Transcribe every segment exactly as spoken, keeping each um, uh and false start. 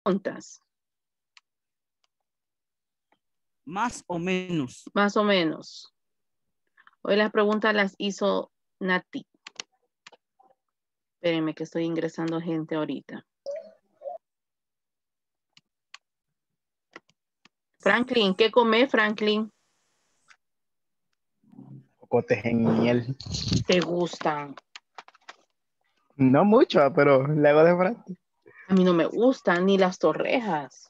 preguntas. Más o menos. Más o menos. Hoy las preguntas las hizo Nati. Espérenme que estoy ingresando gente ahorita. Franklin, ¿qué come, Franklin? Cocotes en miel. ¿Te gustan? No mucho, pero le hago de frente. A mí no me gustan ni las torrejas.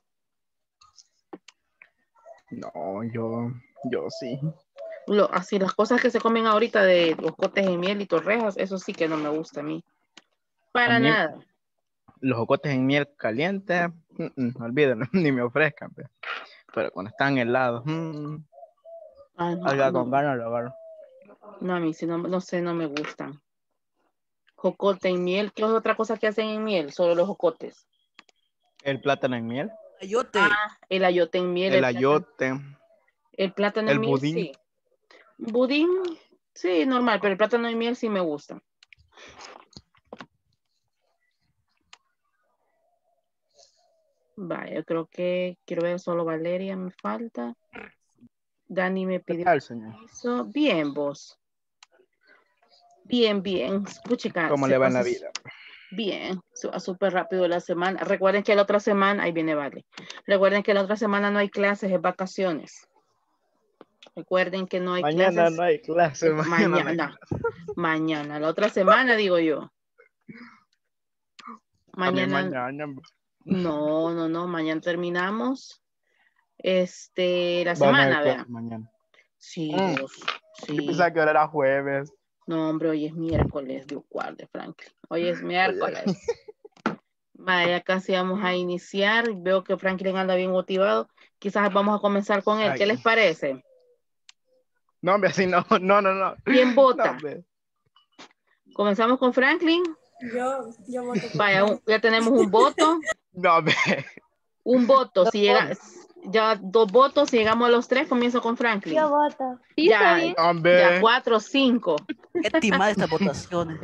No, yo, yo sí. Lo, así las cosas que se comen ahorita de los cotes en miel y torrejas, eso sí que no me gusta a mí. Para A mí, nada. los jocotes en miel caliente, mm, mm, olvídenlo, ni me ofrezcan. Pero, pero cuando están helados, mm, Ah, no, salga no, con ganas, lo agarro. no, a mí sí, no, no sé, no me gustan. Jocote en miel, ¿qué es otra cosa que hacen en miel? Solo los jocotes. El plátano en miel, Ayote. Ah, el ayote en miel, el el plátano, ayote, el plátano en el miel, budín. sí. Budín, sí, normal, pero el plátano en miel sí me gusta. Vaya, yo creo que quiero ver solo Valeria, me falta. Dani me ¿Qué pidió tal, señor? permiso. Bien, vos. Bien, bien. Puchica, ¿Cómo se le va en pasa la vida? bien. Se va súper rápido la semana. Recuerden que la otra semana, ahí viene Vale. Recuerden que la otra semana no hay clases, es vacaciones. Recuerden que no hay Mañana clases. no hay clase, Es mañana no hay mañana. clase. Mañana. La otra semana, digo yo. A mí Mañana. mañana. No, no, no. Mañana terminamos. Este, la Van a haber semana, clase vean. mañana. Sí, Mm, vos. Yo Sí. pensaba que ahora era jueves. No, hombre, hoy es miércoles, Dios guarde, Franklin. Hoy es Oye, miércoles. Vaya, casi vamos a iniciar. Veo que Franklin anda bien motivado. Quizás vamos a comenzar con él. ¿Qué ay, les parece? no, hombre, así no, no, no, no. ¿Quién No, vota? hombre. Comenzamos con Franklin. Yo, yo voto por Vaya, un- Frank. ya tenemos un voto. No, hombre. Un voto. Dos Si llega, votos. ya dos votos. Si llegamos a los tres, comienzo con Franklin. Yo voto. Sí, está Ya, bien. ya Hombre. cuatro, cinco. Qué timada estas votaciones.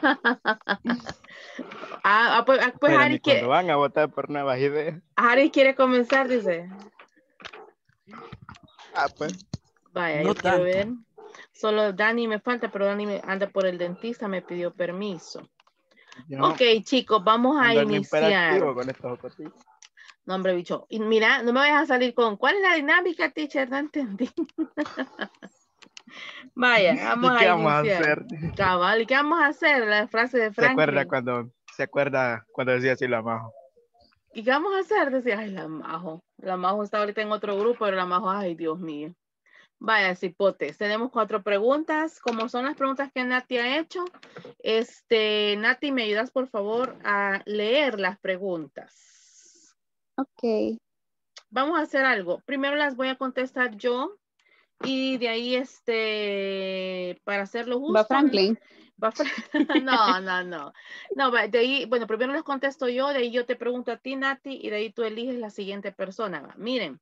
Ah, ah, pues, ah, pues Pero Ari ni cuando quiere, van a votar por nuevas ideas. Ari quiere comenzar, dice. Ah, pues. Vaya, No yo quiero tanto. ver. Solo Dani me falta, pero Dani me anda por el dentista, me pidió permiso. Yo Ok, chicos, vamos a ando en iniciar. imperativo con estos jocotes. No, hombre, bicho. Y mira, no me vayas a salir con, ¿cuál es la dinámica, teacher? No entendí. Vaya, vamos ¿Y a qué vamos a iniciar. hacer? Cabal, ¿y qué vamos a hacer? La frase de ¿Se acuerda Franklin. cuando, se acuerda cuando decía así la majo? ¿Y qué vamos a hacer? Decía, ay, la Majo. La Majo está ahorita en otro grupo, pero la Majo, ay, Dios mío. Vaya, cipotes. Tenemos cuatro preguntas. Como son las preguntas que Nati ha hecho, este, Nati, ¿me ayudas, por favor, a leer las preguntas? Ok. Vamos a hacer algo. Primero las voy a contestar yo y de ahí, este, para hacerlo justo. Va Franklin. Va Fra- no, no, no. No, va, de ahí, bueno, primero les contesto yo, de ahí yo te pregunto a ti, Nati, y de ahí tú eliges la siguiente persona. Va. Miren,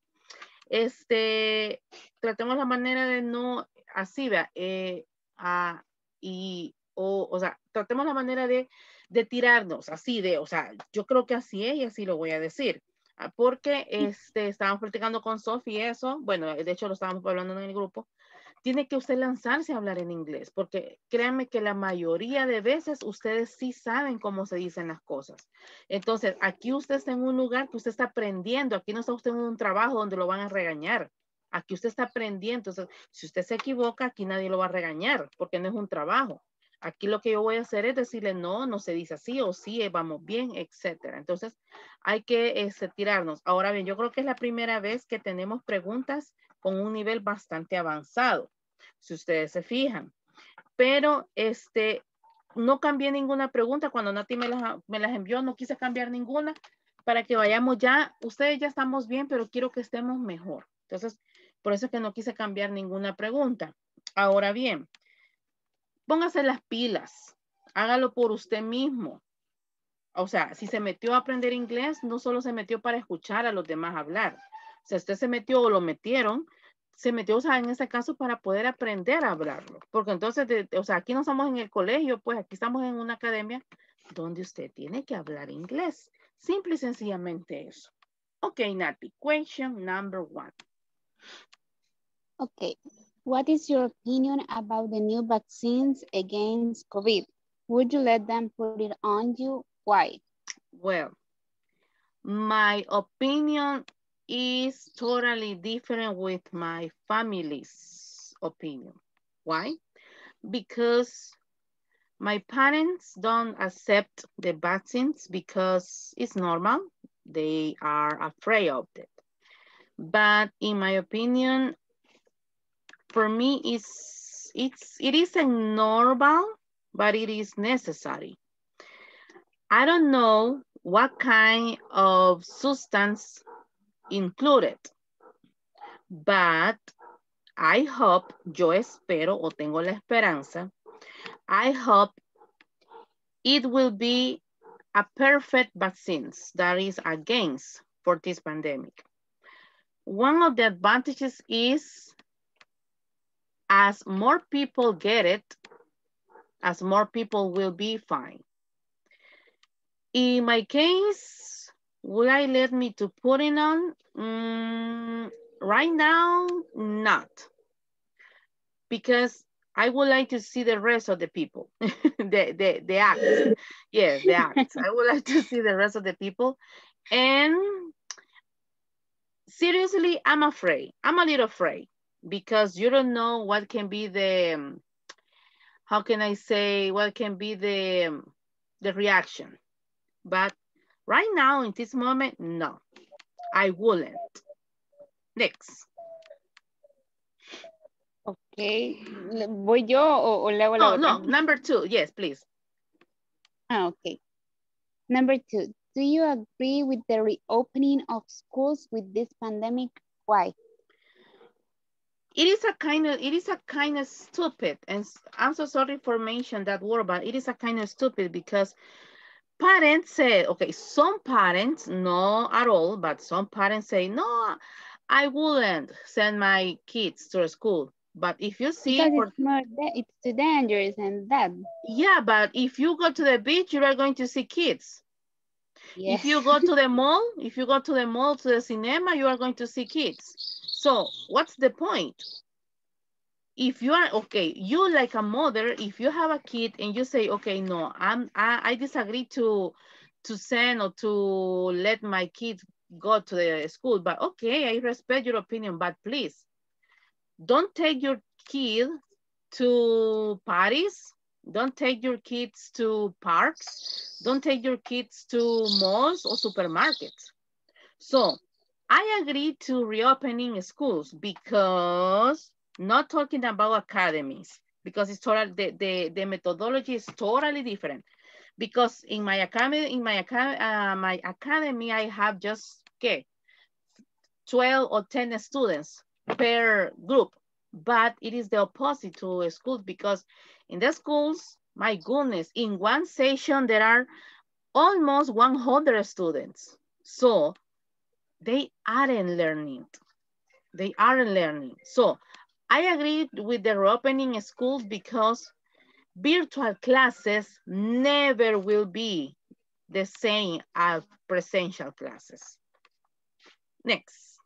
este, tratemos la manera de no, así, vea, eh, a, y, o, o sea, tratemos la manera de, de tirarnos, así de, o sea, yo creo que así es y así lo voy a decir. Ah, porque este, estábamos platicando con Sophie y eso, bueno, de hecho lo estábamos hablando en el grupo, tiene que usted lanzarse a hablar en inglés, porque créanme que la mayoría de veces ustedes sí saben cómo se dicen las cosas. Entonces, aquí usted está en un lugar que usted está aprendiendo, aquí no está usted en un trabajo donde lo van a regañar. Aquí usted está aprendiendo. Entonces, si usted se equivoca, aquí nadie lo va a regañar, porque no es un trabajo. Aquí lo que yo voy a hacer es decirle, no, no se dice así, o sí, vamos bien, etcétera. Entonces, hay que este, tirarnos. Ahora bien, yo creo que es la primera vez que tenemos preguntas con un nivel bastante avanzado, si ustedes se fijan. Pero este, no cambié ninguna pregunta. Cuando Nati me las, me las envió, no quise cambiar ninguna para que vayamos ya, ustedes ya estamos bien, pero quiero que estemos mejor. Entonces, por eso es que no quise cambiar ninguna pregunta. Ahora bien, póngase las pilas, hágalo por usted mismo. O sea, si se metió a aprender inglés, no solo se metió para escuchar a los demás hablar. O sea, usted se metió o lo metieron, se metió, o sea, en este caso para poder aprender a hablarlo. Porque entonces, de, o sea, aquí no estamos en el colegio, pues aquí estamos en una academia donde usted tiene que hablar inglés. Simple y sencillamente eso. Okay, Nati, question number one. Okay. What is your opinion about the new vaccines against COVID? Would you let them put it on you? Why? Well, my opinion is totally different with my family's opinion. Why? Because my parents don't accept the vaccines because it's normal. They are afraid of it. But in my opinion, for me, it's, it's, it isn't normal, but it is necessary. I don't know what kind of substance included, but I hope, yo espero o tengo la esperanza, I hope it will be a perfect vaccine that is against for this pandemic. One of the advantages is as more people get it, as more people will be fine. In my case, would I let me to put it on? Mm, right now, not. Because I would like to see the rest of the people, the, the, the acts. Yes, the acts. I would like to see the rest of the people. And seriously, I'm afraid. I'm a little afraid because you don't know what can be the, how can I say, what can be the, the reaction. But right now, in this moment, no, I wouldn't. Next. Okay. ¿Voy yo o, o le hago la Oh, otra? no, number two. Yes, please. Ah, okay. Number two, do you agree with the reopening of schools with this pandemic? Why? It is a kind of, it is a kind of stupid, and I'm so sorry for mentioning that word, but it is a kind of stupid because parents say, okay, some parents, not at all, but some parents say, no, I wouldn't send my kids to school. But if you see, because for, it's more, it's too dangerous and that. Yeah, but if you go to the beach, you are going to see kids. Yes. If you go to the mall, if you go to the mall, to the cinema, you are going to see kids. So what's the point? If you are, okay, you like a mother, if you have a kid and you say, okay, no, I'm, I, I disagree to, to send or to let my kids go to the school, but okay, I respect your opinion, but please, don't take your kid to parties. Don't take your kids to parks. Don't take your kids to malls or supermarkets. So I agree to reopening schools because not talking about academies, because it's total, the, the, the methodology is totally different. Because in my academy, in my academy, uh, my academy, I have just okay, twelve or ten students per group. But it is the opposite to schools because in the schools, my goodness, in one session, there are almost one hundred students. So they aren't learning. They aren't learning. So I agree with the reopening schools because virtual classes never will be the same as presential classes. Next.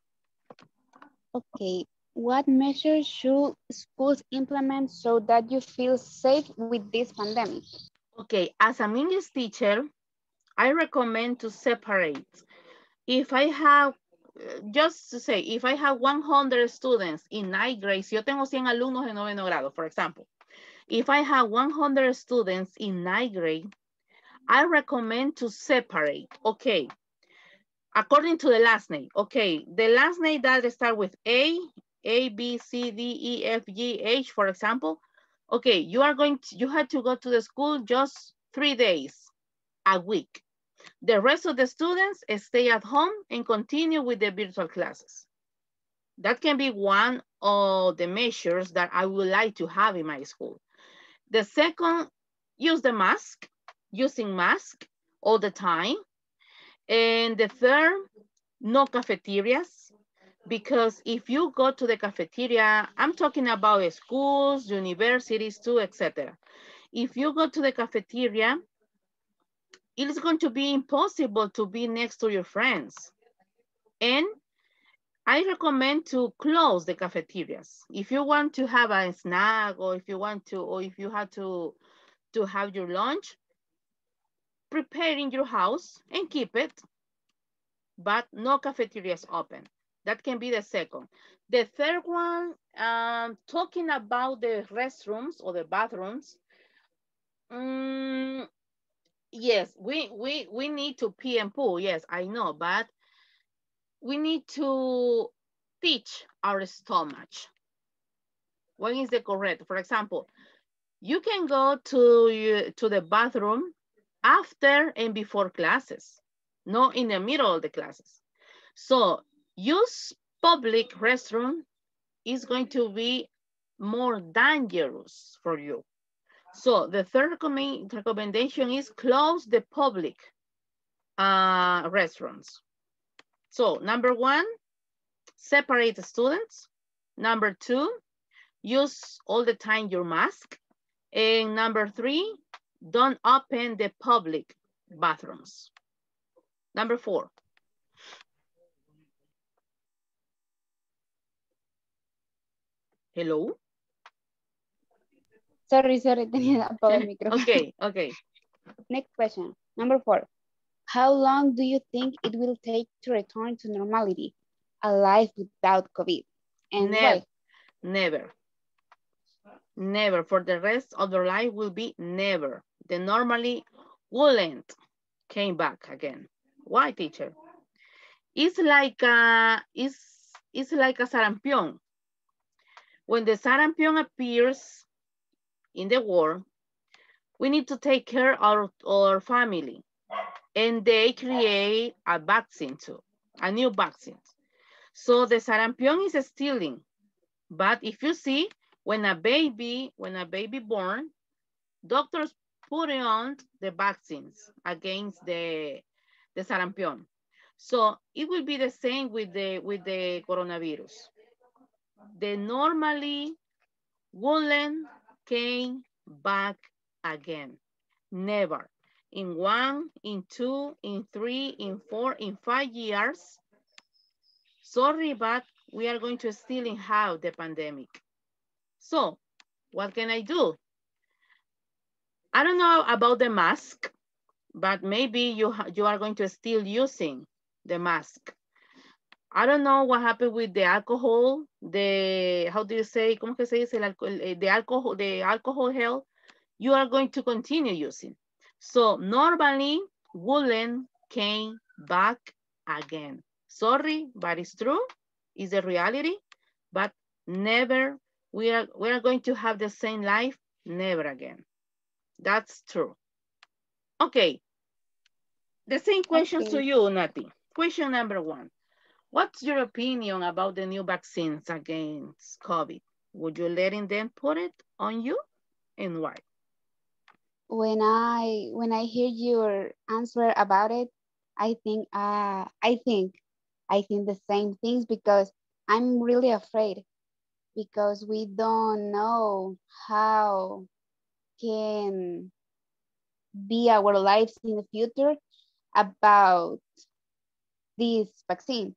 Okay. What measures should schools implement so that you feel safe with this pandemic? Okay, as an English teacher, I recommend to separate. If I have, just to say, if I have one hundred students in ninth grade, si yo tengo cien alumnos en noveno grado, for example, if I have one hundred students in ninth grade, I recommend to separate, okay, according to the last name. Okay, the last name that start with A, A, B, C, D, E, F, G, H, for example. Okay, you are going to, you have to go to the school just three days a week. The rest of the students stay at home and continue with the virtual classes. That can be one of the measures that I would like to have in my school. The second, use the mask, using mask all the time. And the third, no cafeterias, because if you go to the cafeteria, I'm talking about schools, universities too, et cetera. If you go to the cafeteria, it is going to be impossible to be next to your friends. And I recommend to close the cafeterias. If you want to have a snack, or if you want to, or if you have to, to have your lunch, prepare in your house and keep it, but no cafeterias open. That can be the second. The third one, um, talking about the restrooms or the bathrooms. Um, yes, we, we, we need to pee and poo. Yes, I know, but we need to teach our stomach. When is the correct? For example, you can go to, to the bathroom after and before classes, not in the middle of the classes. So use public restroom is going to be more dangerous for you. So the third recommend, recommendation is close the public uh, restrooms. So number one, separate the students. Number two, use all the time your mask. And number three, don't open the public bathrooms. Number four. Hello? Sorry, sorry, tenía apagado el micrófono. Okay, okay. Next question, number four. How long do you think it will take to return to normality, a life without COVID? And never, why? Never. Never. For the rest of their life will be never. They normally wouldn't came back again. Why, teacher? It's like a, it's, it's like a sarampion. When the sarampion appears in the world, we need to take care of our, our family. And they create a vaccine too, a new vaccine. So the sarampion is stealing. But if you see, when a baby, when a baby born, doctors put on the vaccines against the, the sarampion. So it will be the same with the, with the coronavirus. They normally wouldn't came back again. Never. In one, in two, in three, in four, in five years. Sorry, but we are going to still have the pandemic. So what can I do? I don't know about the mask, but maybe you, you are going to still using the mask. I don't know what happened with the alcohol, the, how do you say, ¿cómo que se dice? El alcohol, the alcohol, the alcohol gel, you are going to continue using. So normally, wouldn't came back again. Sorry, but it's true. It's the reality, but never, we are, we are going to have the same life, never again. That's true. Okay. The same questions Okay. to you, Nati. Question number one. What's your opinion about the new vaccines against COVID? Would you letting them put it on you, and why? When I when I hear your answer about it, I think uh I think I think the same things, because I'm really afraid, because we don't know how can be our lives in the future about this vaccine.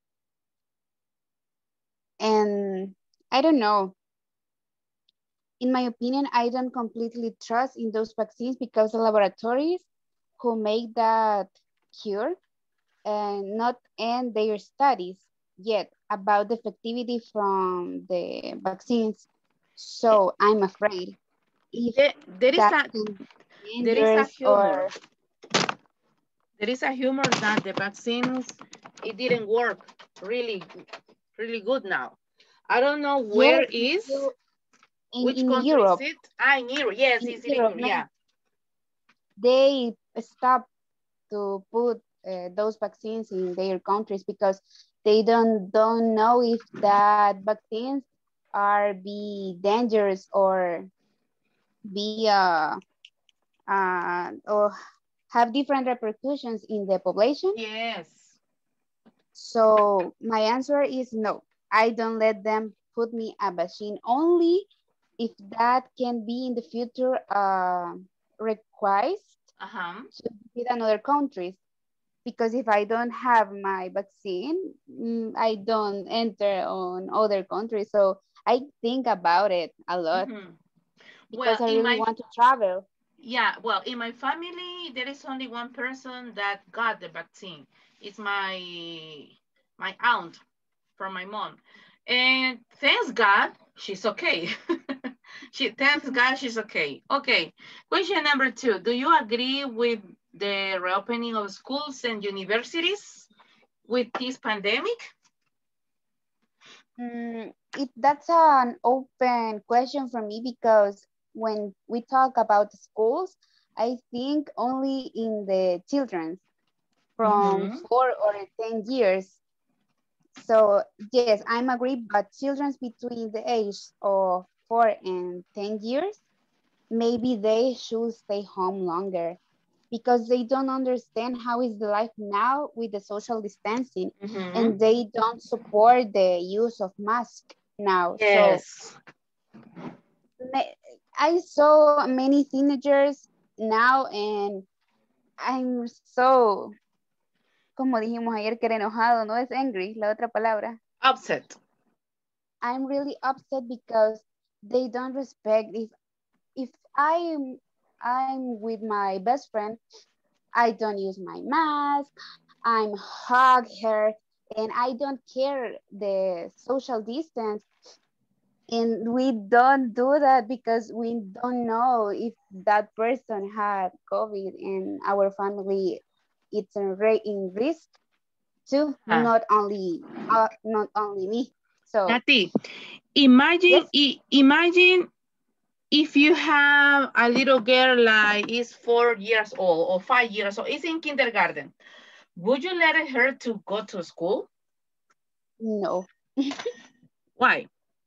And I don't know. In my opinion, I don't completely trust in those vaccines, because the laboratories who make that cure and not end their studies yet about the effectivity from the vaccines. So I'm afraid if There, there is that a can be there is a dangerous humor. or There is a humor that the vaccines, it didn't work really, really good now. I don't know where yes, is, in, which in country is Europe, it? Ah, in Europe. Yes, in it's in Europe, Europe. Yeah. they stopped to put uh, those vaccines in their countries, because they don't don't know if that vaccines are be dangerous or be uh, uh, or have different repercussions in the population. Yes. So my answer is no. I don't let them put me a vaccine, only if that can be in the future uh, request Uh-huh. to visit another countries. Because if I don't have my vaccine, mm, I don't enter on other countries. So I think about it a lot Mm-hmm. Well, because I in really my want to travel. yeah, well, in my family, there is only one person that got the vaccine. It's my my aunt from my mom. And thanks God, she's okay. she thanks God she's okay. Okay. Question number two. Do you agree with the reopening of schools and universities with this pandemic? Mm, it, that's an open question for me because when we talk about the schools, I think only in the children from Mm-hmm. four or ten years. So yes, I'm agree, but children between the age of four and ten years, maybe they should stay home longer because they don't understand how is the life now with the social distancing Mm-hmm. and they don't support the use of mask now. So Yes. ma- I saw many teenagers now and I'm so, como dijimos ayer que era enojado, no es angry, la otra palabra. Upset. I'm really upset because they don't respect if if I'm I'm with my best friend, I don't use my mask, I'm hug her, and I don't care the social distance. And we don't do that because we don't know if that person had COVID in our family. It's in, ra- in risk too, Ah. not only uh, not only me. So Nati, imagine, yes, i- imagine if you have a little girl like is four years old or five years old, is in kindergarten, would you let her to go to school? no, Why?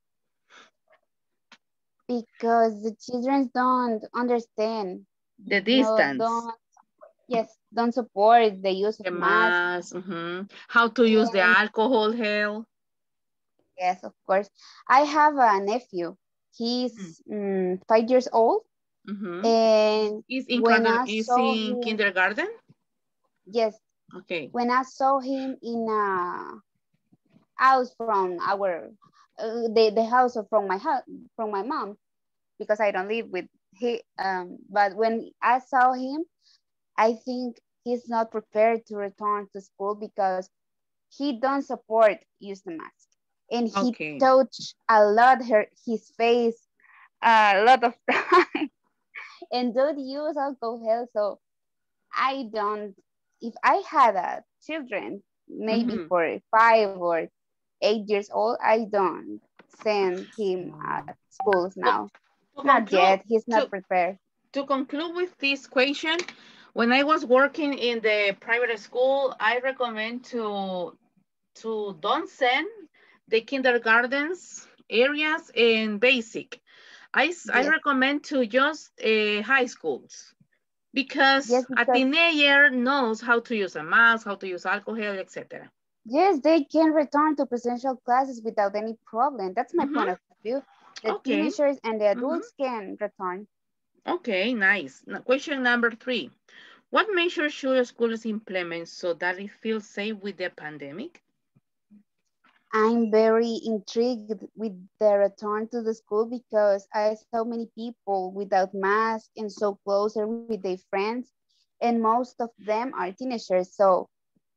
because the children don't understand. The No, distance, don't yes, don't support the use of the mask. mask, mhm. How to use the And alcohol gel. yes, of course. I have a nephew. He's mm, five years old. Mm-hmm. And Is in when kinder, I is saw in him, kindergarten? yes, Okay. when I saw him in a house from our, uh, the, the house of- from my house, from my mom, because I don't live with he, um, but when I saw him, I think he's not prepared to return to school because he don't support use the mask. And he Okay. touched a lot her his face a lot of time and don't use alcohol. So I don't, if I had a children, maybe Mm-hmm. for five or eight years old, I don't send him at schools To, now. to Not conclude, yet, he's not to, prepared. to conclude with this question, when I was working in the private school, I recommend to to don't send the kindergartens areas in basic. I, I Yes, recommend to just uh, high schools because yes, a because teenager knows how to use a mask, how to use alcohol, et cetera. yes, they can return to presential classes without any problem. That's my point Mm-hmm. of view. The Okay. teenagers and the Mm-hmm. adults can return. Okay, nice. Now, question number three. What measures should schools implement so that it feels safe with the pandemic? I'm very intrigued with the return to the school because I saw many people without masks and so closer with their friends, and most of them are teenagers. So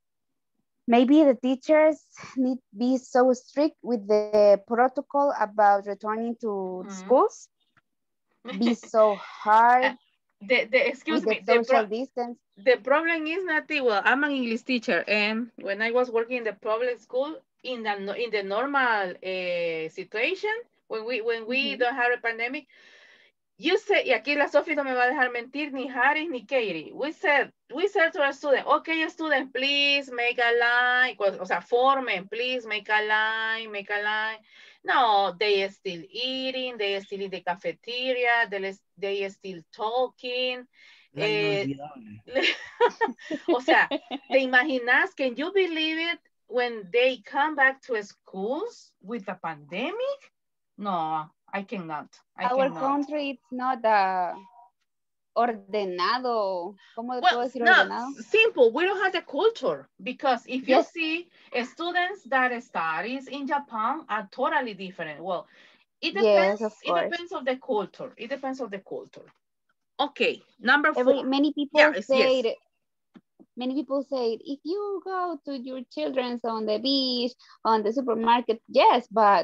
maybe the teachers need be so strict with the protocol about returning to the Mm-hmm. schools, be so hard the, the, excuse with the me, the, pro social distance. the problem is not the, well, I'm an English teacher, and when I was working in the public school, in the no- in the normal uh, situation, when we when we Mhm. don't have a pandemic, you said, y aquí la Sophie no me va a dejar mentir, ni Harris ni Katie. We said, we said to our student, okay, student, please make a line. O sea, formen, please make a line, make a line. No, they are still eating, they are still in the cafeteria, they, they are still talking. La Eh, inolvidable. o sea, ¿te imaginas? Can you believe it when they come back to schools with a pandemic? No, I cannot. I Our cannot. country it's not a ordenado. ¿Cómo le puedo Well, decir no, ordenado? simple. We don't have the culture because if you Yes. see students that studies in Japan are totally different. Well, it Yes, depends. of It course. depends of the culture. It depends of the culture. Okay, number Every four. many people Yeah, it's- yes. say many people say if you go to your children's on the beach, on the supermarket, yes, but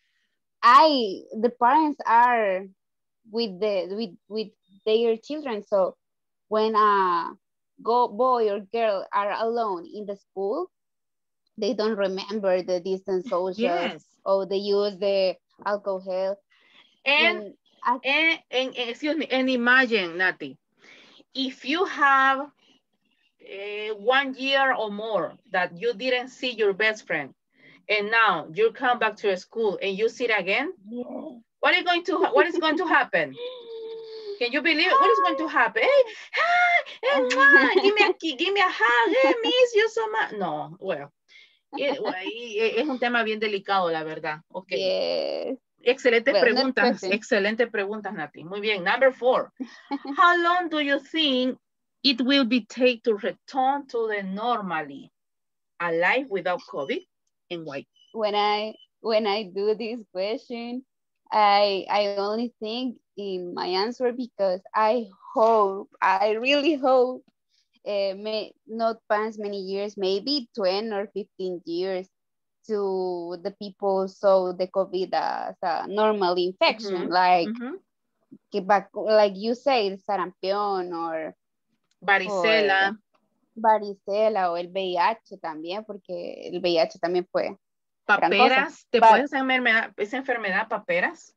I the parents are with the with with their children. So when a go boy or girl are alone in the school, they don't remember the distance social Yes. or they use the alcohol. And, When I, and, and, and excuse me, and imagine, Nati, if you have uh, one year or more that you didn't see your best friend, and now you come back to school and you see it again, yeah. what is going to what is going to happen? Can you believe it? What is going to happen? Hey, hi, hey, mwah, give me a give me a hug. Hey, miss you so much. No, well, it, well, es un tema bien delicado, la verdad. Okay. Yes. Excelentes Well, next preguntas, question. excelentes preguntas, Nati. Muy bien, number four. How long do you think it will be take to return to the normally? A life without COVID, and why? When I when I do this question, I I only think in my answer because I hope, I really hope, uh, may not pass many years, maybe twenty or fifteen years, to the people saw the COVID as a normal infection, Mm-hmm. like Mm-hmm. que back, like you say, sarampión or Varicela. or varicela o el V I H también, porque el V I H también fue gran cosa. Paperas. ¿Te But, puedes esa enfermedad, esa enfermedad paperas?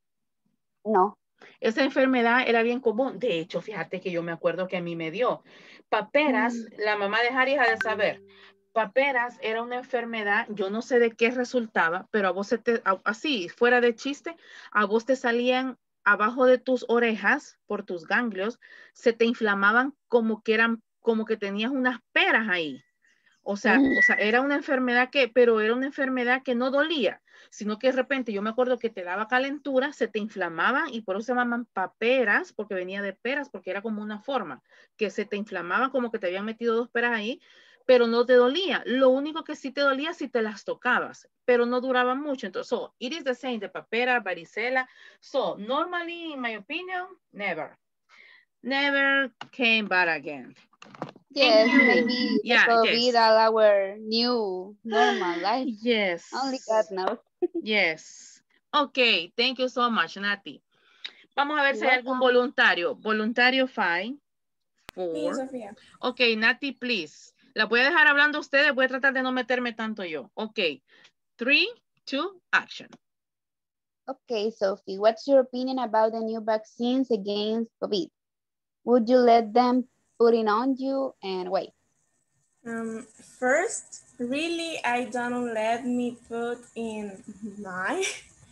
no. Esa enfermedad era bien común. De hecho, fíjate que yo me acuerdo que a mí me dio. Paperas, Mm. la mamá de Harry ha de saber. Paperas era una enfermedad, yo no sé de qué resultaba, pero a vos se te, a, así, fuera de chiste, a vos te salían abajo de tus orejas, por tus ganglios, se te inflamaban como que eran, como que tenías unas peras ahí. O sea, Mm. o sea, era una enfermedad que, pero era una enfermedad que no dolía, sino que de repente yo me acuerdo que te daba calentura, se te inflamaban y por eso se llaman paperas, porque venía de peras, porque era como una forma, que se te inflamaban como que te habían metido dos peras ahí, pero no te dolía. Lo único que sí te dolía si te las tocabas, pero no duraban mucho. Entonces, so, it is the same, the papera, varicela. So, normally, in my opinion, never. Never came back again. Yes, Thank you. maybe Yeah, the COVID yes. are our new normal life. Yes. Only God knows. Yes. Okay, thank you so much, Nati. Vamos a ver You're si hay algún welcome. voluntario. Voluntario five, Sí, four. Sofía. Okay, Nati, please. La voy a dejar hablando a ustedes, voy a tratar de no meterme tanto yo. Okay, three, two, action. Okay, Sophie, what's your opinion about the new vaccines against COVID? Would you let them put it on you and wait? Um, first, really, I don't let me put in my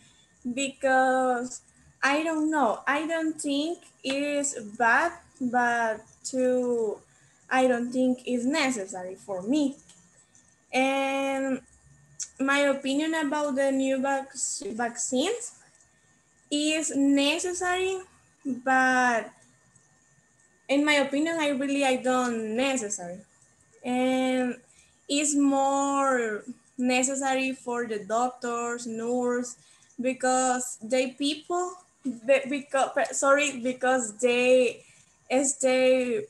because I don't know. I don't think it is bad, but to I don't think it's necessary for me. And my opinion about the new vac vaccines is necessary, but in my opinion, I really I don't necessary. And it's more necessary for the doctors, nurse, because they people, because sorry, because they stay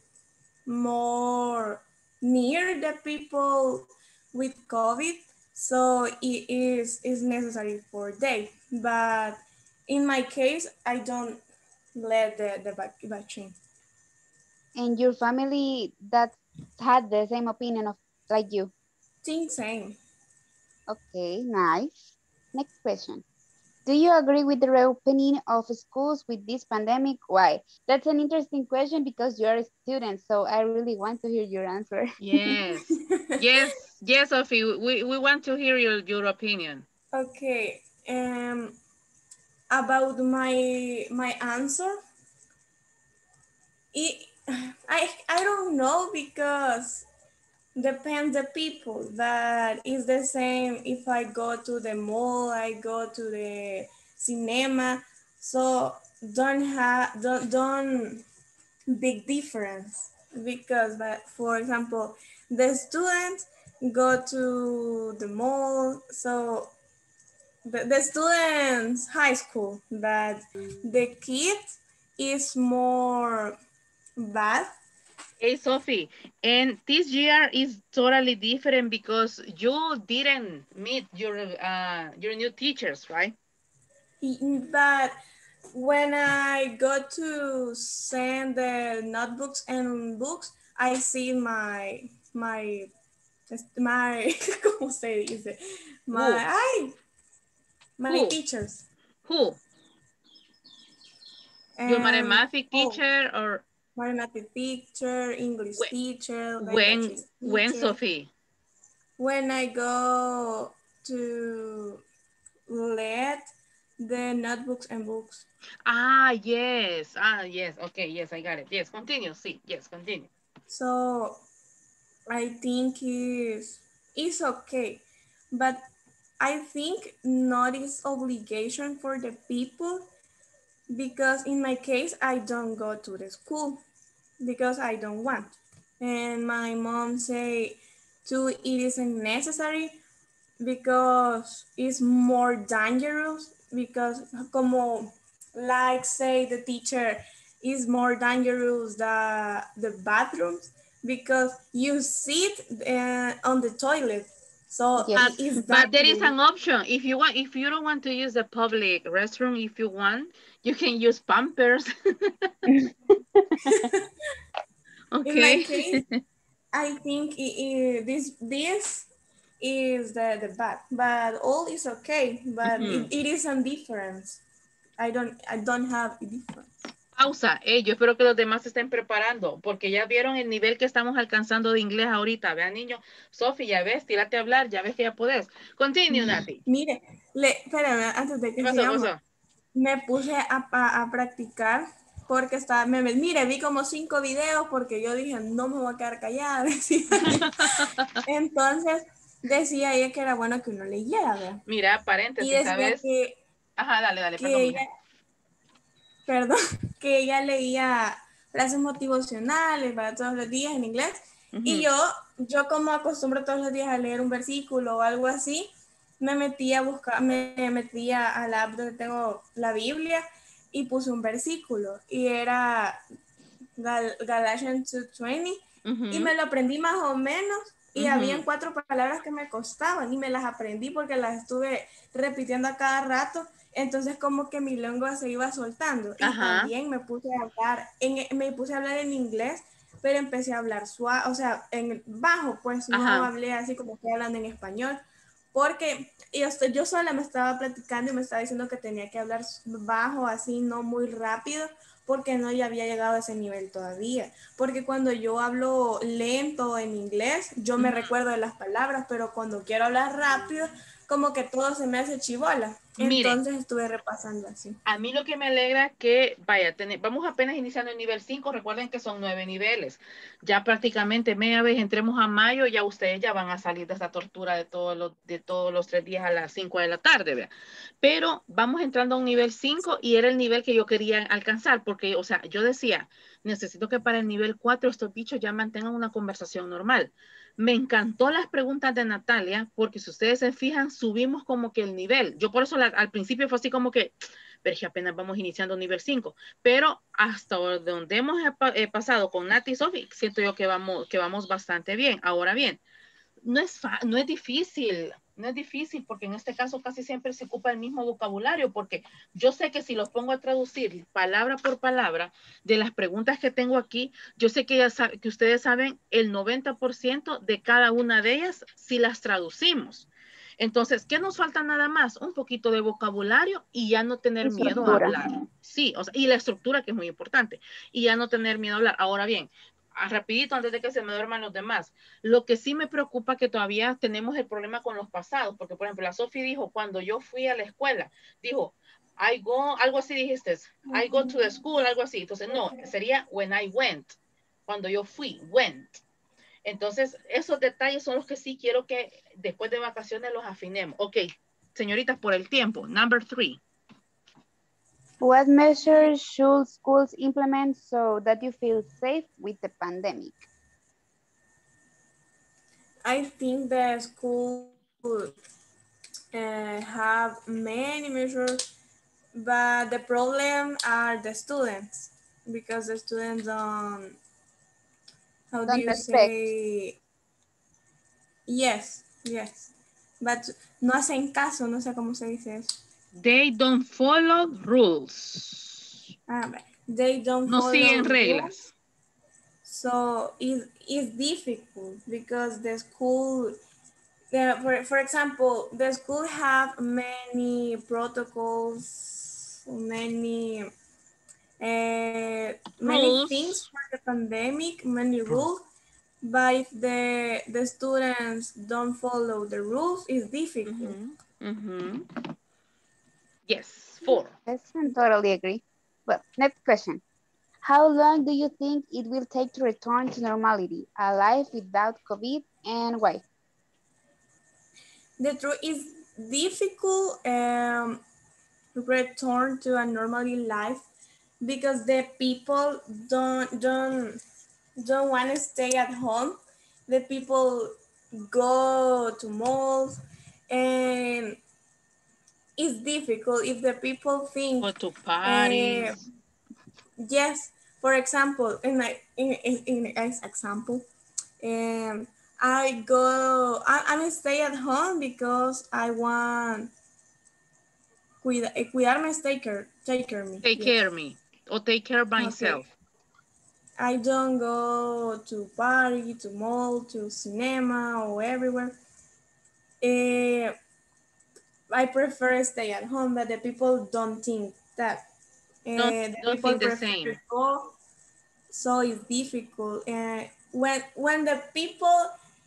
more near the people with COVID, so it is is necessary for they. But in my case, I don't let the the vac vaccine. And your family that had the same opinion of like you? Think same. Okay, nice. Next question. Do you agree with the reopening of schools with this pandemic? Why? That's an interesting question because you're a student, so I really want to hear your answer. Yes. Yes, yes, Sophie, we, we want to hear your, your opinion. Okay. Um, about my my answer, it, I I don't know because depends the people. That is the same if I go to the mall, I go to the cinema. So don't have don't don't big difference because, but for example, the students go to the mall, so the, the students high school, but the kid is more bad. Hey, Sophie, and this year is totally different because you didn't meet your uh, your new teachers, right? But when I go to send the notebooks and books, I see my my my ¿cómo se dice? My Who? ay, my Who? teachers. Who? Your Um, mathematics oh, teacher or mathematics teacher, English wh- teacher, language when when teacher. Sophie? When I go to lead the notebooks and books. Ah, yes. Ah, yes. Okay, yes, I got it. Yes, continue. See, yes, continue. So I think is is okay, but I think not is obligation for the people because in my case I don't go to the school because I don't want, and my mom say too it isn't necessary because it's more dangerous because como like say the teacher is more dangerous the the bathrooms because you sit uh, on the toilet so But it Yes. is but there is dangerous. an option. If you want, if you don't want to use the public restroom, if you want, you can use Pampers. In my Okay. case I think it, it, this this is the the bad but all is okay but Ujú. it, it is a difference. I don't I don't have a difference. Pausa. Eh, yo espero que los demás se estén preparando, porque ya vieron el nivel que estamos alcanzando de inglés ahorita. Vean, niños. Sofi, ya ves, tírate a hablar, ya ves que ya podés. Continue, Nati. Mire, le, espérame, antes de ¿Qué que pasó? ¿Qué sigamos, pasó? me puse a, a- a practicar porque estaba, me, me- mire, vi como cinco videos porque yo dije, no me voy a quedar callada. decía yo. Entonces, decía ella que era bueno que uno leyera, ¿verdad? Mira, Y paréntesis, decía ¿sabes? que, Ajá, dale, dale, que perdón, ella, mija. perdón, que ella leía frases motivacionales para todos los días en inglés. Y Ujú. yo, yo como acostumbro todos los días a leer un versículo o algo así, me metí a buscar, me metí a la app donde tengo la Biblia y puse un versículo y era Gal Galatians dos veinte y Ujú. me lo aprendí más o menos y Ujú. habían cuatro palabras que me costaban y me las aprendí porque las estuve repitiendo a cada rato, entonces como que mi lengua se iba soltando y Ajá. también me puse a hablar en, me puse a hablar en inglés, pero empecé a hablar suave, o sea, en bajo, pues no Ajá. hablé así como estoy hablando en español, porque yo, estoy- yo sola me estaba platicando y me estaba diciendo que tenía que hablar bajo, así, no muy rápido, porque no ya había llegado a ese nivel todavía. Porque cuando yo hablo lento en inglés, yo me Ujú. recuerdo de las palabras, pero cuando quiero hablar rápido, como que todo se me hace chivola. Miren, Entonces estuve repasando así. a mí lo que me alegra es que, vaya, tener, vamos apenas iniciando el nivel cinco, recuerden que son nueve niveles. Ya prácticamente media vez entremos a mayo, ya ustedes ya van a salir de esta tortura de todos los, de todos los tres días a las cinco de la tarde, ¿vea? Pero vamos entrando a un nivel cinco y era el nivel que yo quería alcanzar, porque, o sea, yo decía, necesito que para el nivel cuatro estos bichos ya mantengan una conversación normal. Me encantó las preguntas de Natalia, porque si ustedes se fijan, subimos como que el nivel. Yo por eso la, al principio fue así como que, pero es que apenas vamos iniciando nivel cinco. Pero hasta donde hemos eh, pasado con Nati y Sophie, siento yo que vamos, que vamos bastante bien. Ahora bien, no es, no es difícil, no es difícil porque en este caso casi siempre se ocupa el mismo vocabulario, porque yo sé que si los pongo a traducir palabra por palabra de las preguntas que tengo aquí, yo sé que, ya sabe, que ustedes saben el noventa por ciento de cada una de ellas si las traducimos. Entonces, ¿qué nos falta nada más? Un poquito de vocabulario y ya no tener miedo a hablar. Sí, o sea, y la estructura que es muy importante. Y ya no tener miedo a hablar. Ahora bien, rapidito antes de que se me duerman los demás. Lo que sí me preocupa que todavía tenemos el problema con los pasados, porque por ejemplo la Sophie dijo, cuando yo fui a la escuela, dijo, I go, algo así dijiste, I go to the school, algo así. Entonces no, sería when I went, cuando yo fui, went. Entonces esos detalles son los que sí quiero que después de vacaciones los afinemos. Ok, señoritas, por el tiempo, number three. What measures should schools implement so that you feel safe with the pandemic? I think the school uh, have many measures, but the problem are the students because the students don't, how do Don't you respect. say, yes, yes, but no hacen caso, no sé cómo se dice eso. They don't follow rules. Ah, but they don't No follow siguen rules, reglas. so it, it's difficult because the school, uh, for, for example, the school have many protocols, many uh, many things Rules. for the pandemic, many rules, but if the the students don't follow the rules, it's difficult. Mhm, mhm. Yes, four. Yes, I totally agree. Well, next question. How long do you think it will take to return to normality, a life without COVID, and why? The truth is difficult um, return to a normally life because the people don't don't don't want to stay at home. The people go to malls and it's difficult if the people think, Go to uh, parties. yes, for example, in my in, in, in as example, um, I go, I, I'm stay at home because I want cuida, eh, cuidarme, take care, take care of me, Take care yes. of me. Or take care of Okay, myself. I don't go to party, to mall, to cinema or everywhere. Uh, I prefer stay at home, but the people don't think that. Don't Uh, the don't people think the prefer same. go, so it's difficult. Uh, when when the people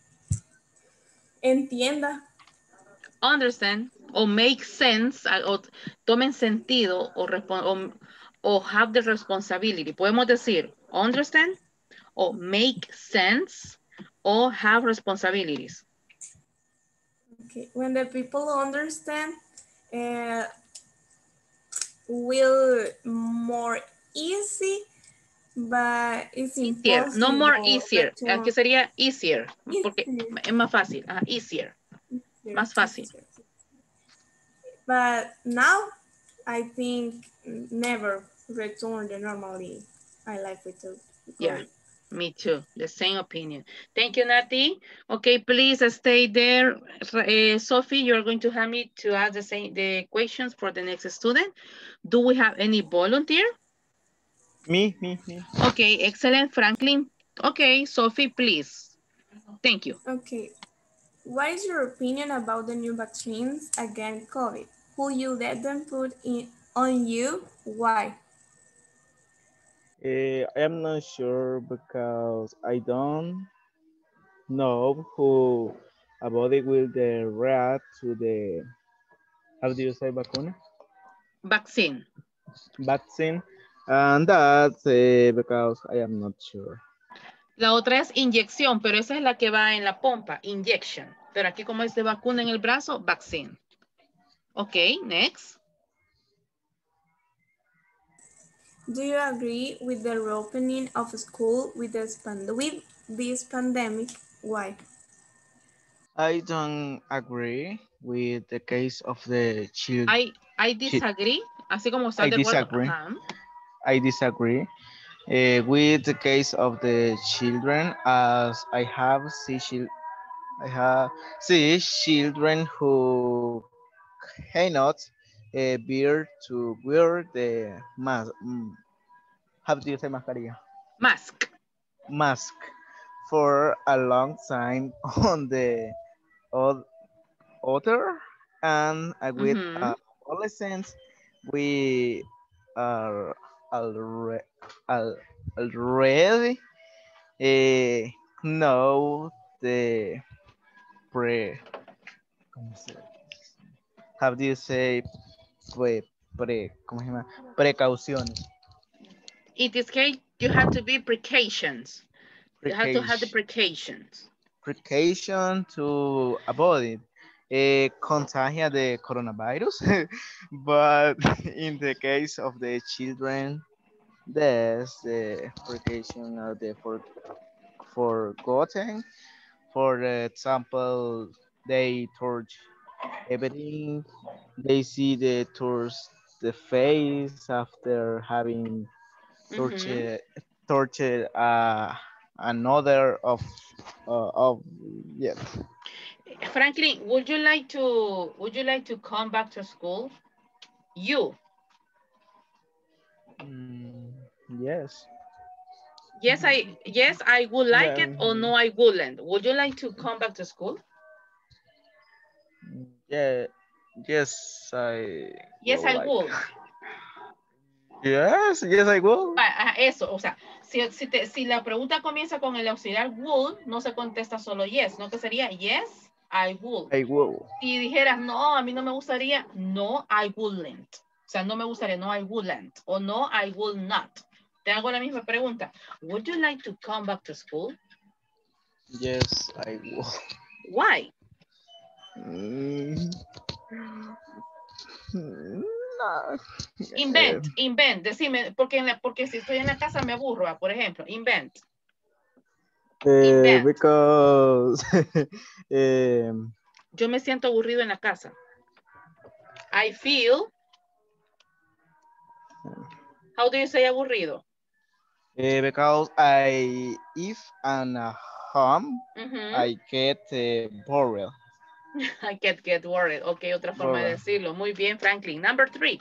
entienda, Understand or make sense uh, o tomen sentido o, o, o have the responsibility. Podemos decir understand or make sense or have responsibilities. okay, when the people understand, uh, will more easy, but it's Easier, no more impossible easier. Aquí return. sería easier porque Easier, es más fácil. Ah, easier, easier, más fácil. easier. But now, I think never return the normally I like with the Yeah, COVID. me too. The same opinion. Thank you, Nati. Okay, please stay there. Uh, Sophie, you're going to have me to ask the same the questions for the next student. Do we have any volunteer? Me, me, me. Okay, excellent, Franklin. Okay, Sophie, please. Thank you. Okay, what is your opinion about the new vaccines against COVID? Who you let them put in on you? Why? Uh, I am not sure because I don't know who about it will the react to the, how do you say vacuna? Vaccine. Vaccine. And that's uh, because I am not sure. La otra es inyección, pero esa es la que va en la pompa, injection. Pero aquí como es de vacuna en el brazo, vaccine. Okay, next. Do you agree with the reopening of school with this, pand with this pandemic? Why? I don't agree with the case of the child. I, I disagree. Así como I estás de acuerdo. disagree. Ajá. I disagree uh, with the case of the children, as I have see chil- I have see children who cannot uh, bear to wear the mask. Mm, how do you say mascarilla? Mask. Mask for a long time on the oth- other, and uh, with Ujú. uh, adolescents we are already already uh, know the pre ¿cómo se- how do you say pre, pre ¿cómo se llama? Precauciones. In this case, you have to be precautions. You have to have the Precaution, precautions. precaution to avoid it. uh, contagia the coronavirus. But in the case of the children, there's the vacation of the for, forgotten. For example, they torch everything. They see the tours the face after having Mm-hmm. tortured tortured uh, another of uh, of yeah. Franklin, would you like to would you like to come back to school? You. Mm, yes. Yes, I yes, I would like Yeah. it or Mhm. no, I wouldn't. Would you like to come back to school? Yeah. Yes, I Yes, will I like. would. Yes, yes, I will. Ah, ah, eso, o sea, si, si, te- si la pregunta comienza con el auxiliar would, no se contesta solo yes, no que sería yes, I would. I will. Si dijeras no, a mí no me gustaría, no, I wouldn't. O sea, no me gustaría, no, I wouldn't. O no, I would not. Te hago la misma pregunta. Would you like to come back to school? Yes, I will. Why? Mm, no. Eh, Invent, invent, decime, porque, en la- porque si estoy en la casa me aburro, ah, por ejemplo, invent, eh, invent. because um, Yo me siento aburrido en la casa. I feel, how do you say aburrido? eh, because I if and a home Mhm. I get uh, bored. I get, get worried. Ok, otra forma de Bored. decirlo. Muy bien, Franklin. Number three.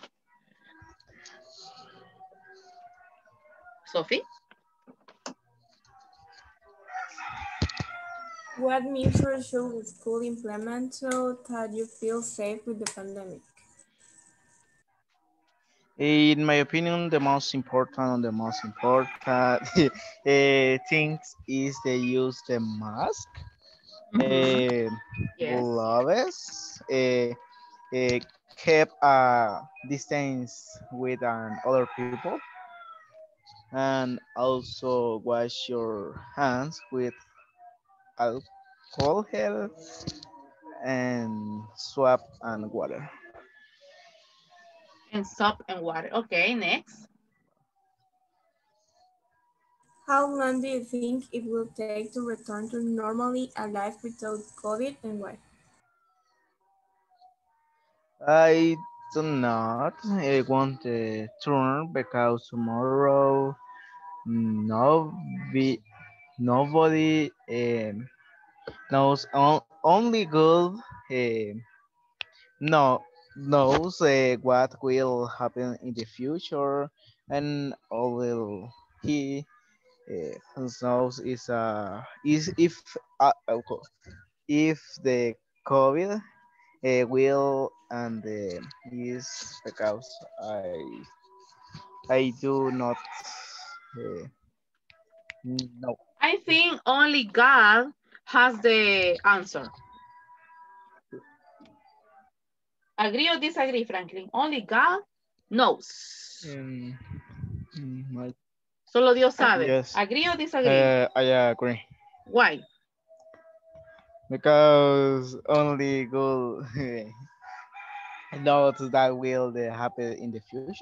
Sophie. What measures should the school implement so that you feel safe with the pandemic? In my opinion, the most important, the most important uh, things is they use the mask, Mhm. uh, Yes. gloves, uh, uh, keep a distance with um, other people, and also wash your hands with alcohol gel and swab and water. And soap and water. Okay, next. How long do you think it will take to return to normally a life without COVID and why? I do not uh, want to turn because tomorrow no be, nobody um, knows on, only good uh, no knows uh, what will happen in the future, and all will he uh, knows is uh is if uh, uh, if the COVID uh, will and uh, is because I I do not uh, know. I think only God has the answer. Agree or disagree, Franklin? Only God knows. Um, mm, my- Solo Dios sabe. yes, Agree or disagree? uh, I agree Why? because only God knows that will the happen in the future.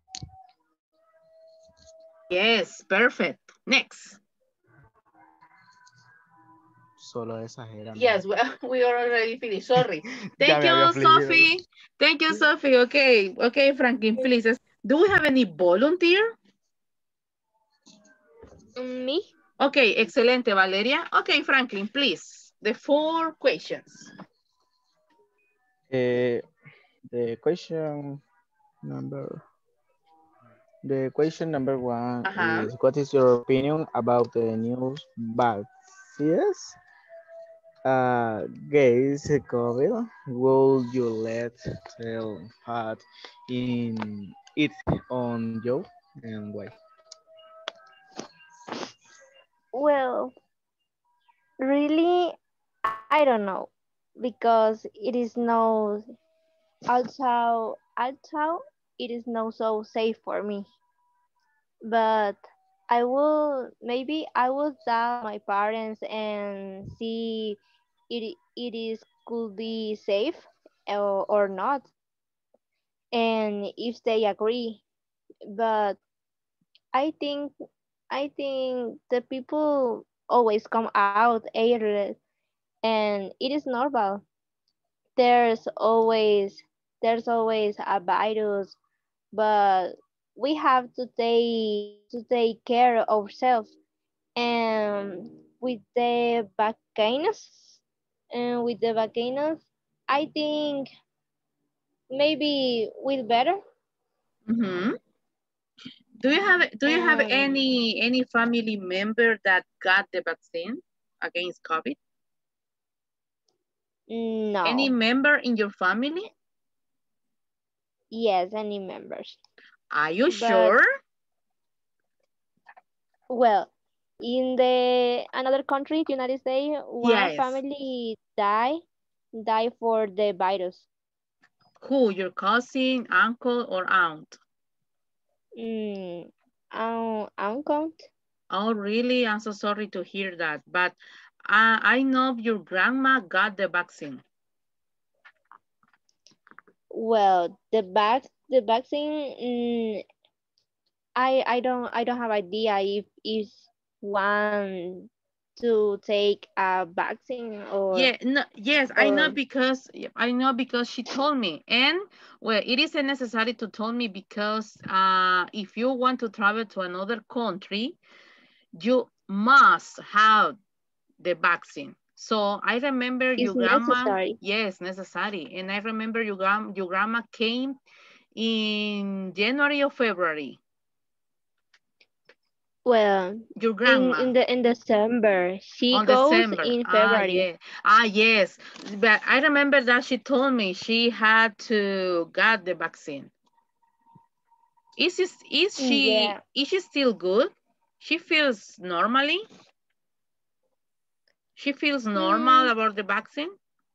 Yes, perfect. Next. Solo exageran. Yes, we, we are already finished. Sorry. Ya Thank me había you, afligido. Sophie. Thank you, Sophie. Okay, okay, Franklin, please. Do we have any volunteer? Me? Okay, excelente, Valeria. Okay, Franklin, please. The four questions. Uh, the question number the question number one Uh-huh. is what is your opinion about the news vaccines against COVID? Will you let tell had in it on you and why? Well, really, I don't know because it is no also also it is not so safe for me. But I will maybe I will tell my parents and see it it is could be safe or, or not, and if they agree. But I think I think the people always come out airless, and it is normal. There's always there's always a virus, but we have to take to take care of ourselves. And with the vacations, and with the vacations, I think maybe will better. Mm-hmm. Do you have do you have And any any family member that got the vaccine against COVID? Any no, member in your family? yes, any members. Are you But sure? well, in the another country, United States, one Yes. family die die for the virus. Who? Your cousin, uncle, or aunt? Mm, un- uncount. Oh, really? I'm so sorry to hear that. But uh, I know your grandma got the vaccine. Well, the vac the vaccine. Mm, I I don't I don't have idea if if one to take a vaccine or Yeah, no, yes, I know or because I know because she told me. And well, it is necessary to tell me because uh, if you want to travel to another country, you must have the vaccine. So I remember is your grandma, necessary. yes, necessary. And I remember your, gram, your grandma came in January or February. Well, Your in grandma in the in December she on goes December. in Ah, February. yeah. Ah, yes. But I remember that she told me she had to get the vaccine. Is, is, is she Yeah. is she still good? She feels normally? She feels normal Hmm. about the vaccine?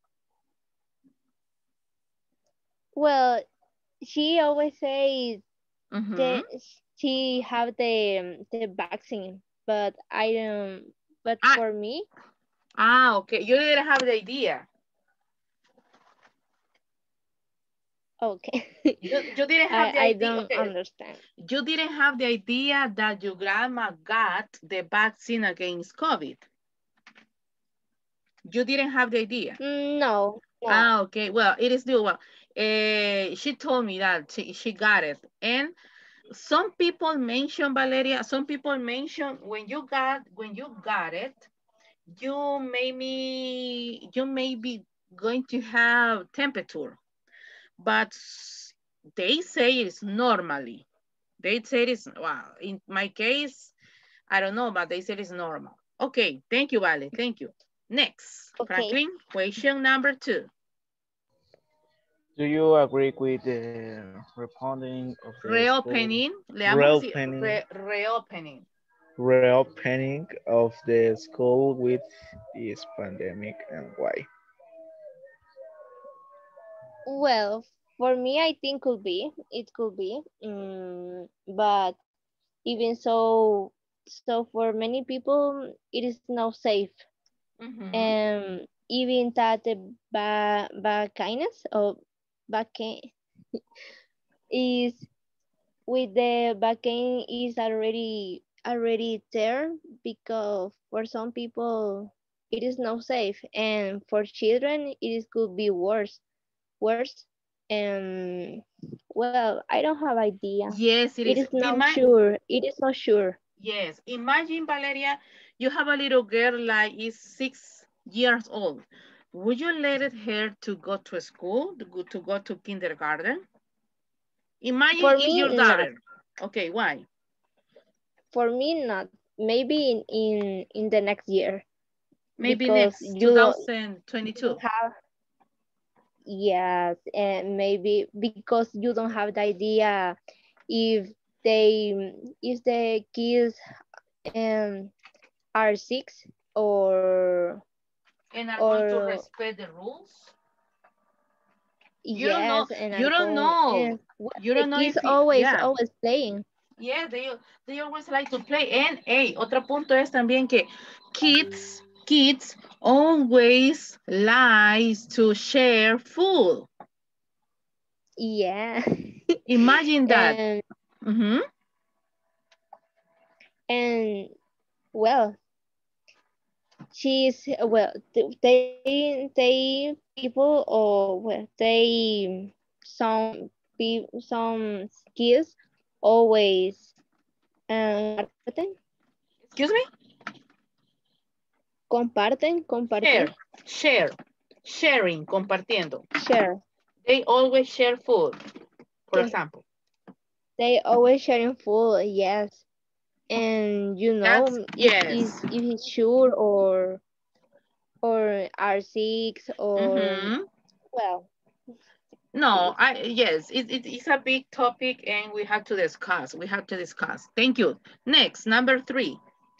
Well, she always says Mm-hmm. that she have the the vaccine, but I don't. But Ah, for me, ah, okay. You didn't have the idea. okay, You, you didn't have I the I idea. don't Okay. understand. You didn't have the idea that your grandma got the vaccine against COVID. You didn't have the idea. Mm, no, no. Ah, okay. Well, it is due. Well, uh, she told me that she, she got it. And some people mention, Valeria, some people mention when you got when you got it, you maybe you may be going to have temperature, but they say it's normally. They say it's, well, in my case, I don't know, but they said it's normal. Okay, thank you, Vale. Thank you. Next, Okay. Franklin, question number two. Do you agree with the reopening of the school? Reopening, leamos así, Reopening, re, reopening. reopening of the school with this pandemic and why? Well, for me, I think could be. It could be. Mm, but even so, so for many people, it is not safe. Mm-hmm. And even that the ba vaccines or vaccine is with the vaccine is already already there because for some people it is not safe, and for children it is could be worse worse. And well, I don't have idea. Yes, it It is. is not Ima sure. It is not sure. yes, imagine, Valeria, you have a little girl like is six years old. Would you let it her to go to school, to go to, go to kindergarten? Imagine For it's me, your not. daughter. Okay, why? For me, not. Maybe in in, in the next year Maybe because next you don't, you twenty twenty-two. don't have. Yes, and maybe because you don't have the idea if they if the kids um are sick or And are going to or respect the rules? You don't know. yes, and You are don't going know. and what You the don't know kids if, it, always yeah. always playing. Yeah, they, they always like to play. And, hey, otro punto es también que kids kids always like to share food. Yeah. Imagine that. and Mhm. and well, she's well. th- They they people or well they some pe some kids always um comparten Excuse me? comparten compartir Share, share, sharing, compartiendo. share. They always share food, for Okay. example. They always sharing food. Yes. And you That's, know if is yes. if it's sure or or are sick or Mhm. well No, I, yes, it, it, it's a big topic and we have to discuss. We have to discuss. Thank you. Next, number three.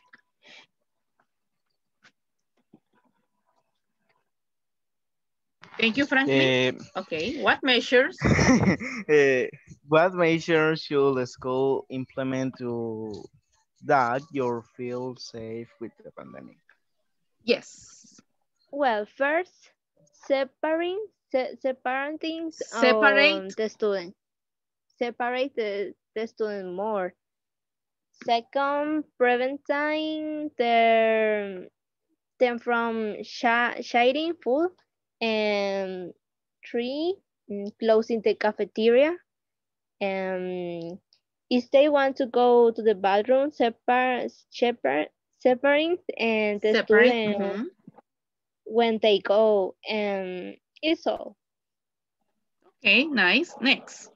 Thank you, Franklin. Uh, Okay, what measures? uh, what measures should the school implement to that you feel safe with the pandemic? Yes. well first separating se separating um Separate. the student separate the, the student more. Second, preventing their them from sh- sharing food. And three, mm, closing the cafeteria. And if they want to go to the bathroom, separate, separate, separate and the Separate. student Mhm. when they go. And it's all. Okay, nice. Next.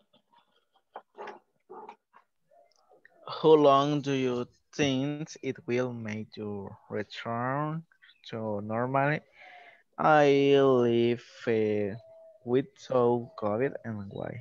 How long do you think it will make you return to normal? I live uh, without COVID and why?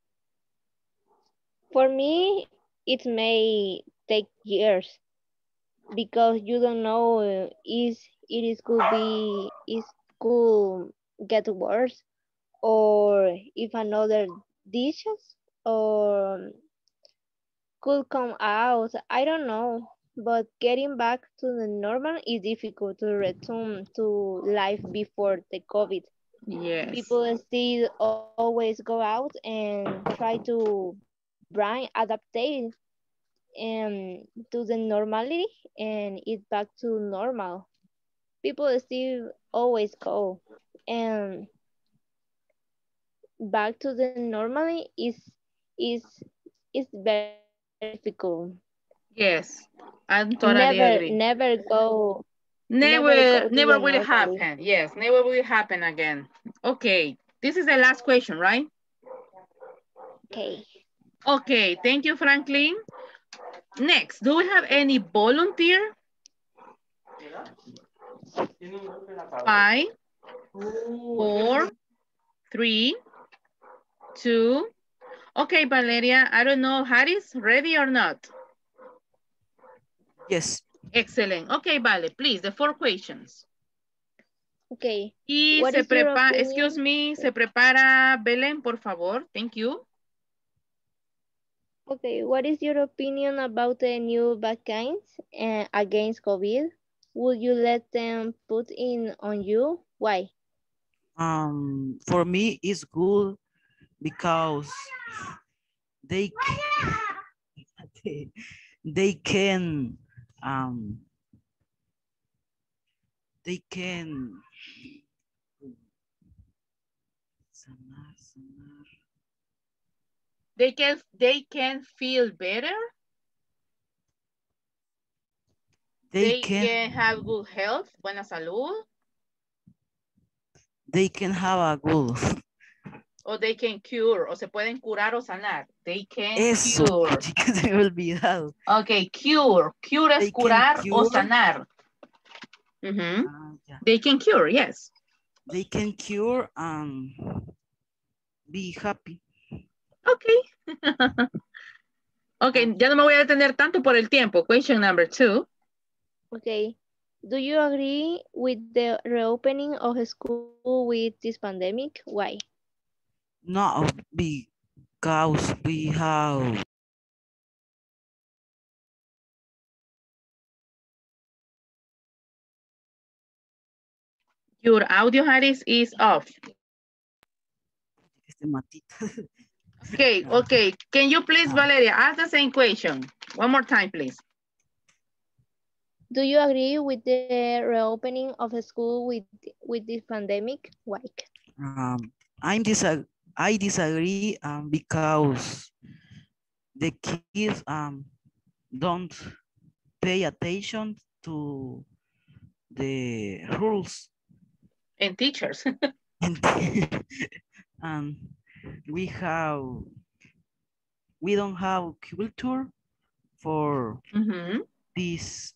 For me, it may take years because you don't know uh, is it is could be is could get worse or if another dishes or could come out. I don't know. But getting back to the normal is difficult to return to life before the COVID. Yes. People still always go out and try to bring adaptate and to the normality and it's back to normal. People still always go and back to the normally is is is very difficult. Yes. I'm Never totally agree. never go never go Never, to the never will normally. happen. Yes, never will happen again. Okay. This is the last question, right? Okay. Okay. Thank you, Franklin. Next, do we have any volunteer? Five, four, three, two. Okay, Valeria, I don't know, Harris, ready or not? Yes. Excellent. Okay, Vale, please, the four questions. Okay. Y What se is your prepara, excuse opinion? me, se prepara Belén, por favor. Thank you. Okay, what is your opinion about the new vaccines uh, against COVID? Would you let them put in on you? Why? Um, for me, it's good because they they, they can um they can sanar, sanar. They can, they can feel better. They They can can have good health, buena salud. they can have a good O they can cure, o se pueden curar o sanar. They can eso, cure. chica, se me ha olvidado. Ok, cure. Cure es They can curar o cure. sanar. Ujú. Ah, ya. They can cure, yes. They can cure and be happy. Ok. Ok, ya no me voy a detener tanto por el tiempo. Question number two. Okay. Do you agree with the reopening of school with this pandemic? Why? No, because we have Your audio, Harris, is off. Este matita. Okay, okay. Can you please, Ah. Valeria, ask the same question? One more time, please. Do you agree with the reopening of the school with with this pandemic? Why? Um, I'm disag I disagree um, because the kids um, don't pay attention to the rules. And teachers. And, and we have, we don't have culture for Mm-hmm. this,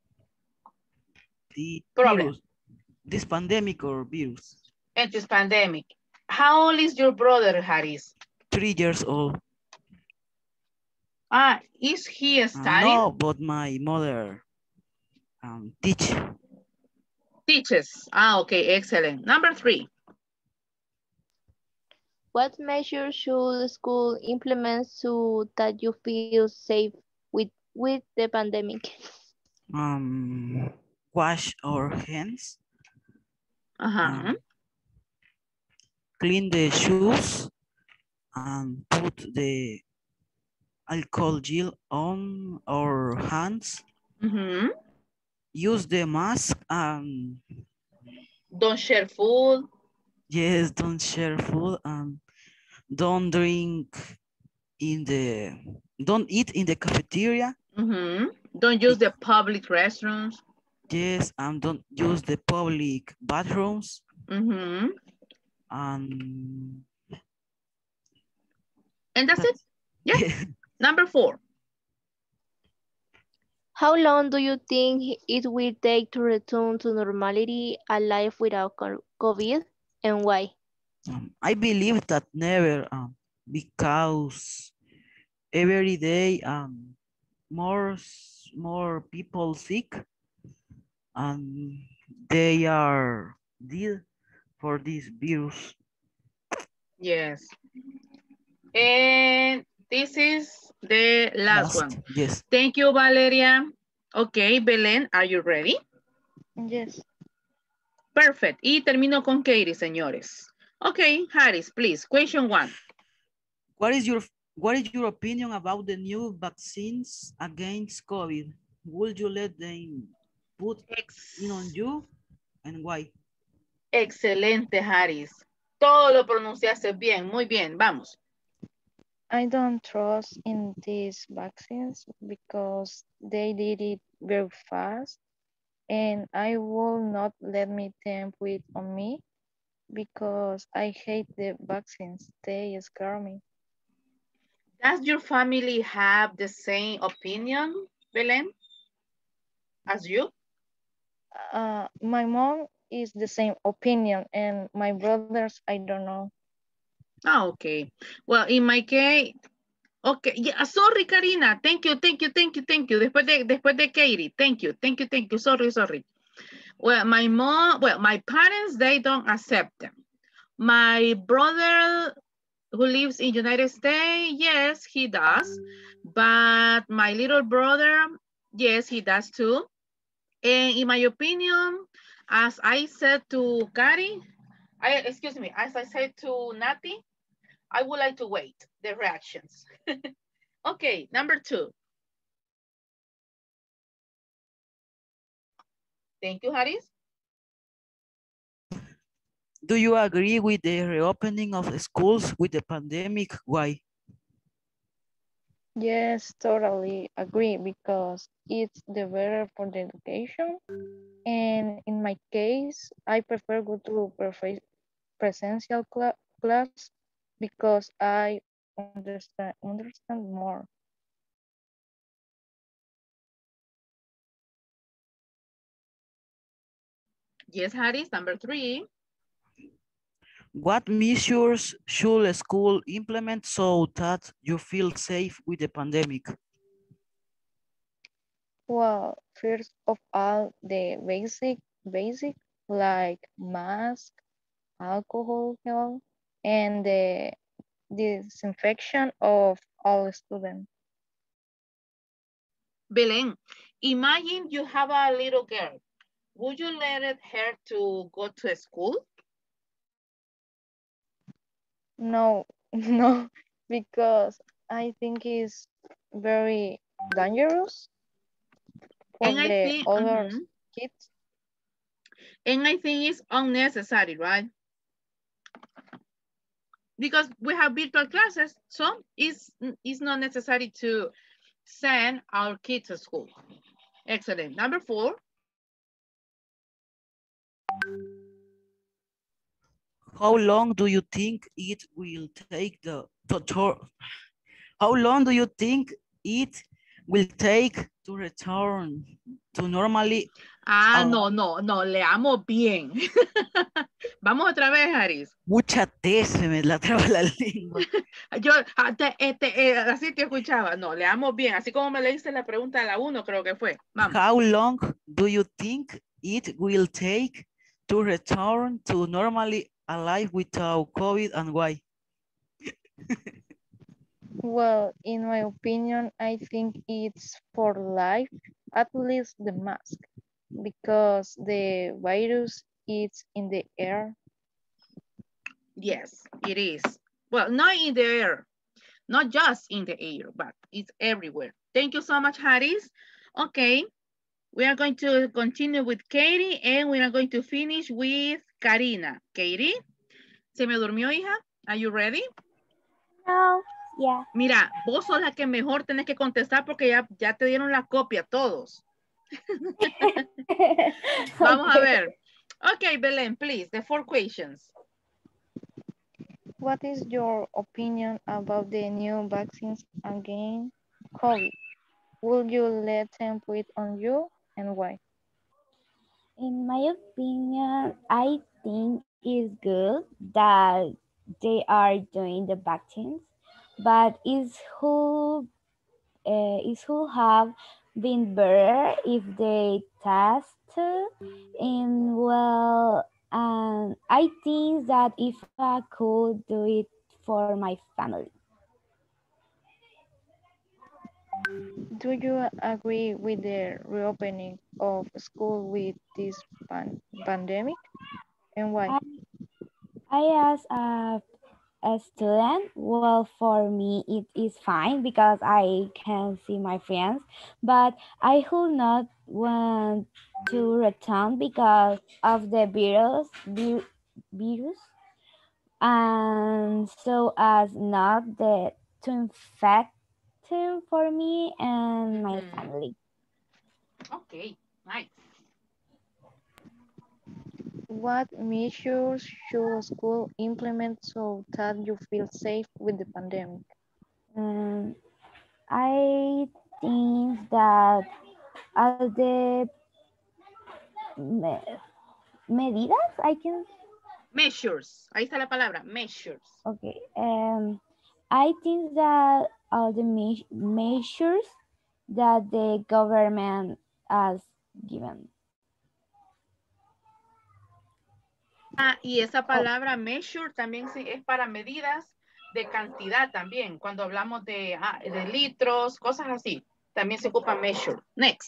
the Problem. virus, this pandemic or virus. And this pandemic. How old is your brother, Harris? Three years old. Ah, is he Uh, studying? no, but my mother um, teach. Teaches. Ah, okay, excellent. Number three. What measures should the school implement so that you feel safe with with the pandemic? Um, wash our hands. Uh-huh. Um, clean the shoes and put the alcohol gel on our hands. Mm-hmm. Use the mask and Don't share food. yes, don't share food and don't drink in the, don't eat in the cafeteria. Mm-hmm. Don't use the public restrooms. Yes, and don't use the public bathrooms. Mm-hmm. And And that's it. that's Yeah. Number four. How long do you think it will take to return to normality, a life without co- COVID, and why? Um, I believe that never, um, because every day um, more s- more people sick and they are dead for this virus. Yes. And this is the last Last, one. yes. Thank you, Valeria. Okay, Belén, are you ready? Yes. Perfect. Y termino con Katie, señores. Okay, Harris, please. Question one. What is your what is your opinion about the new vaccines against COVID? Would you let them put Ex in on you and why? Excelente, Harris. Todo lo pronunciaste bien. Muy bien. Vamos. I don't trust in these vaccines because they did it very fast, and I will not let me tempt it on me because I hate the vaccines. They scare me. Does your family have the same opinion, Belén, as you? Uh, my mom is the same opinion, and my brothers, I don't know. Ah, okay. Well, in my case, okay. Yeah, sorry, Karina. Thank you, thank you, thank you, thank you. Después de, después de Katie. Thank you, thank you, thank you. Sorry, sorry. Well, my mom, well, my parents, they don't accept them. My brother who lives in United States, yes, he does. But my little brother, yes, he does too. And in my opinion, as I said to Kari, I, excuse me, as I said to Nati, I would like to wait the reactions. Okay, number two. Thank you, Harris. Do you agree with the reopening of schools with the pandemic? Why? Yes, totally agree because it's the better for the education. And in my case, I prefer go to prefe- presential cla- class because I understand understand more. Yes, Harris, number three. What measures should a school implement so that you feel safe with the pandemic? Well, first of all, the basic basic like mask, alcohol gel, and the disinfection of all students. Belén, imagine you have a little girl would you let it her to go to school? No, no, because I think it's very dangerous for And I the think, other mhm. kids. And I think it's unnecessary, right? Because we have virtual classes, so it's, it's not necessary to send our kids to school. Excellent. Number four. How long do you think it will take the tutor? How long do you think it will take to return to normally? Ah, Uh, no, no, no, leamos bien. Vamos otra vez, Aris. Mucha T, se me la traba la lengua. Yo ah, te, eh, te, eh, así te escuchaba. No, leamos bien. Así como me leíste la pregunta de la uno, creo que fue. Vamos. How long do you think it will take to return to normally alive without COVID and why? Well, in my opinion, I think it's for life, at least the mask, because the virus is in the air. Yes, it is. Well, not in the air. Not just in the air, but it's everywhere. Thank you so much, Harris. Okay, we are going to continue with Katie and we are going to finish with Karina. Katie, ¿se me durmió, hija? Are you ready? No, yeah. Mira, vos sos la que mejor tenés que contestar porque ya, ya te dieron la copia todos. Vamos Okay. a ver. Okay, Belén, please, the four questions. What is your opinion about the new vaccines against COVID? Will you let them put it on you and why? In my opinion, I think it's good that they are doing the vaccines, but is who uh, is who have been better if they test and well, and I think that if I could do it for my family. Do you agree with the reopening of school with this pan pandemic and why? I, I as a, a student, well, for me it is fine because I can see my friends, but I would not want to return because of the virus, vi- virus, and so as not the to infect him for me and my Mm-hmm. family. Okay, nice. What measures should school implement so that you feel safe with the pandemic? Um, I think that all the me- medidas I can Measures. Ahí está la palabra, measures. okay. Um, I think that all the me- measures that the government has given. Ah, y esa palabra measure también sí es para medidas de cantidad también. Cuando hablamos de, ah, de litros, cosas así, también se ocupa measure. Next.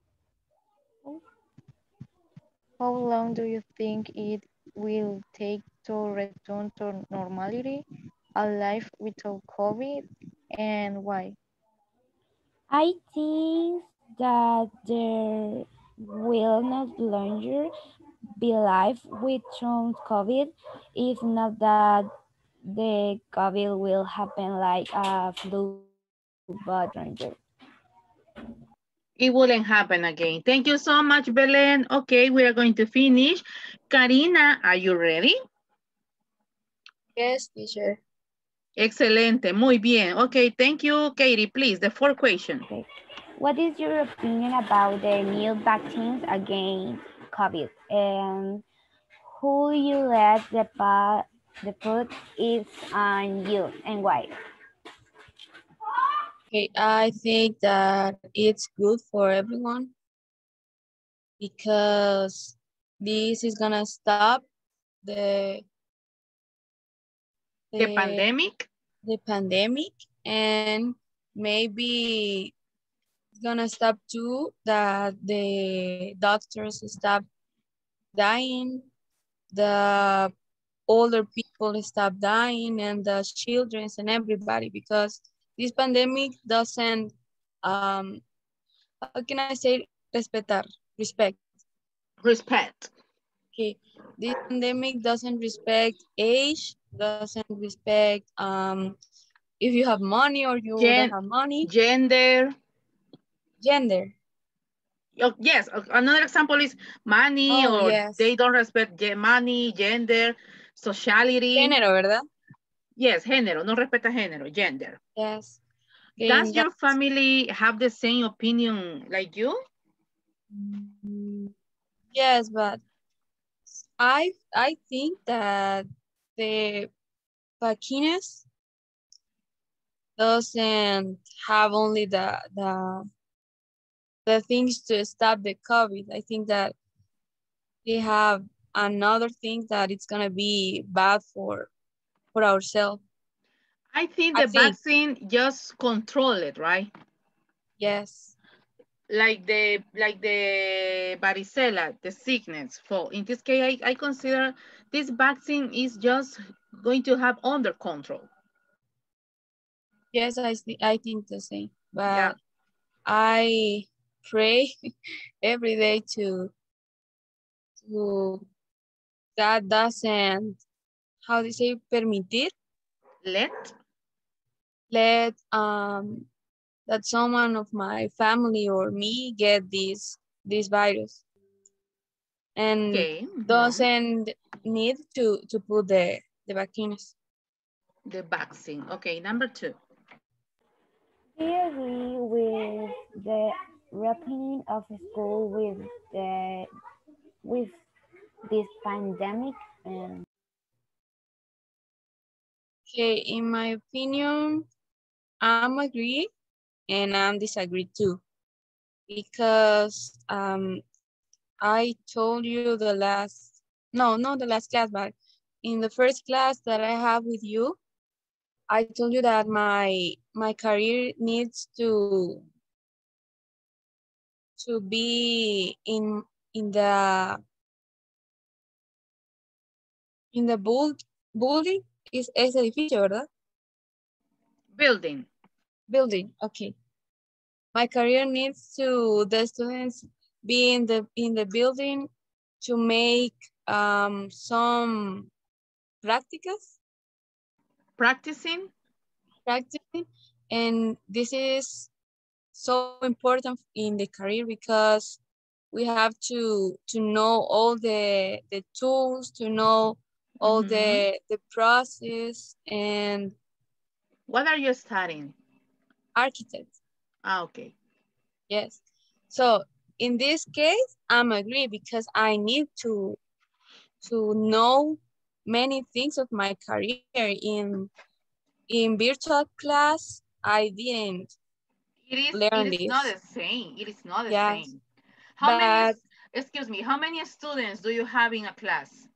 How long do you think it will take to return to normality, a life without COVID, and why? I think that there will not longer be life with Trump COVID, if not that the COVID will happen like a flu but ranger. It wouldn't happen again. Thank you so much, Belen. Okay, we are going to finish. Karina, are you ready? Yes, teacher. Excelente, muy bien. Okay, thank you, Katie. Please, the fourth question. Okay. What is your opinion about the new vaccines against COVID? And who you let the, pa- the put is on you and why? Okay, I think that it's good for everyone because this is gonna stop the The the, pandemic? the pandemic and maybe gonna stop too, that the doctors stop dying, the older people stop dying, and the children and everybody, because this pandemic doesn't, um, how can I say, respetar, respect. Respect. Okay, this pandemic doesn't respect age, doesn't respect um if you have money or you don't Gen have money, gender. gender. Oh, yes, a- another example is money, Oh, or yes. they don't respect ge- money, gender, sociality. Género, ¿verdad? Yes, género, no respeta género, gender. Yes. Okay, Does in your that- family have the same opinion like you? Mm, yes, but I I think that the vaccines doesn't have only the the the things to stop the COVID. I think that they have another thing that it's gonna be bad for for ourselves. I think I the think. vaccine just control it, right? Yes. Like the like the varicella, the sickness. For in this case, I, I consider this vaccine is just going to have under control. Yes, I th I think the same. But Yeah. I pray every day to to that doesn't, how do you say, permitir, Let let um that someone of my family or me get this this virus and okay. Mhm. doesn't need to to put the the vaccines. The vaccine. Okay, number two. Do you agree with the reopening of school with the with this pandemic? Um, Okay, in my opinion, I'm agree and I'm disagree too, because um I told you the last, no, not the last class, but in the first class that I have with you, I told you that my my career needs to to be in in the in the build building is es edificio, ¿verdad? Building. Building, okay. My career needs to the students be in the in the building to make um some practicas. Practicing. Practicing, and this is so important in the career because we have to to know all the the tools, to know all Mhm. the the process, and What are you studying? architect. Ah, okay. Yes, so in this case I'm agree because I need to to know many things of my career. in in virtual class I didn't It is it learn is not this. the same. It is not the Yes, same. How many but excuse me, how many students do you have in a class?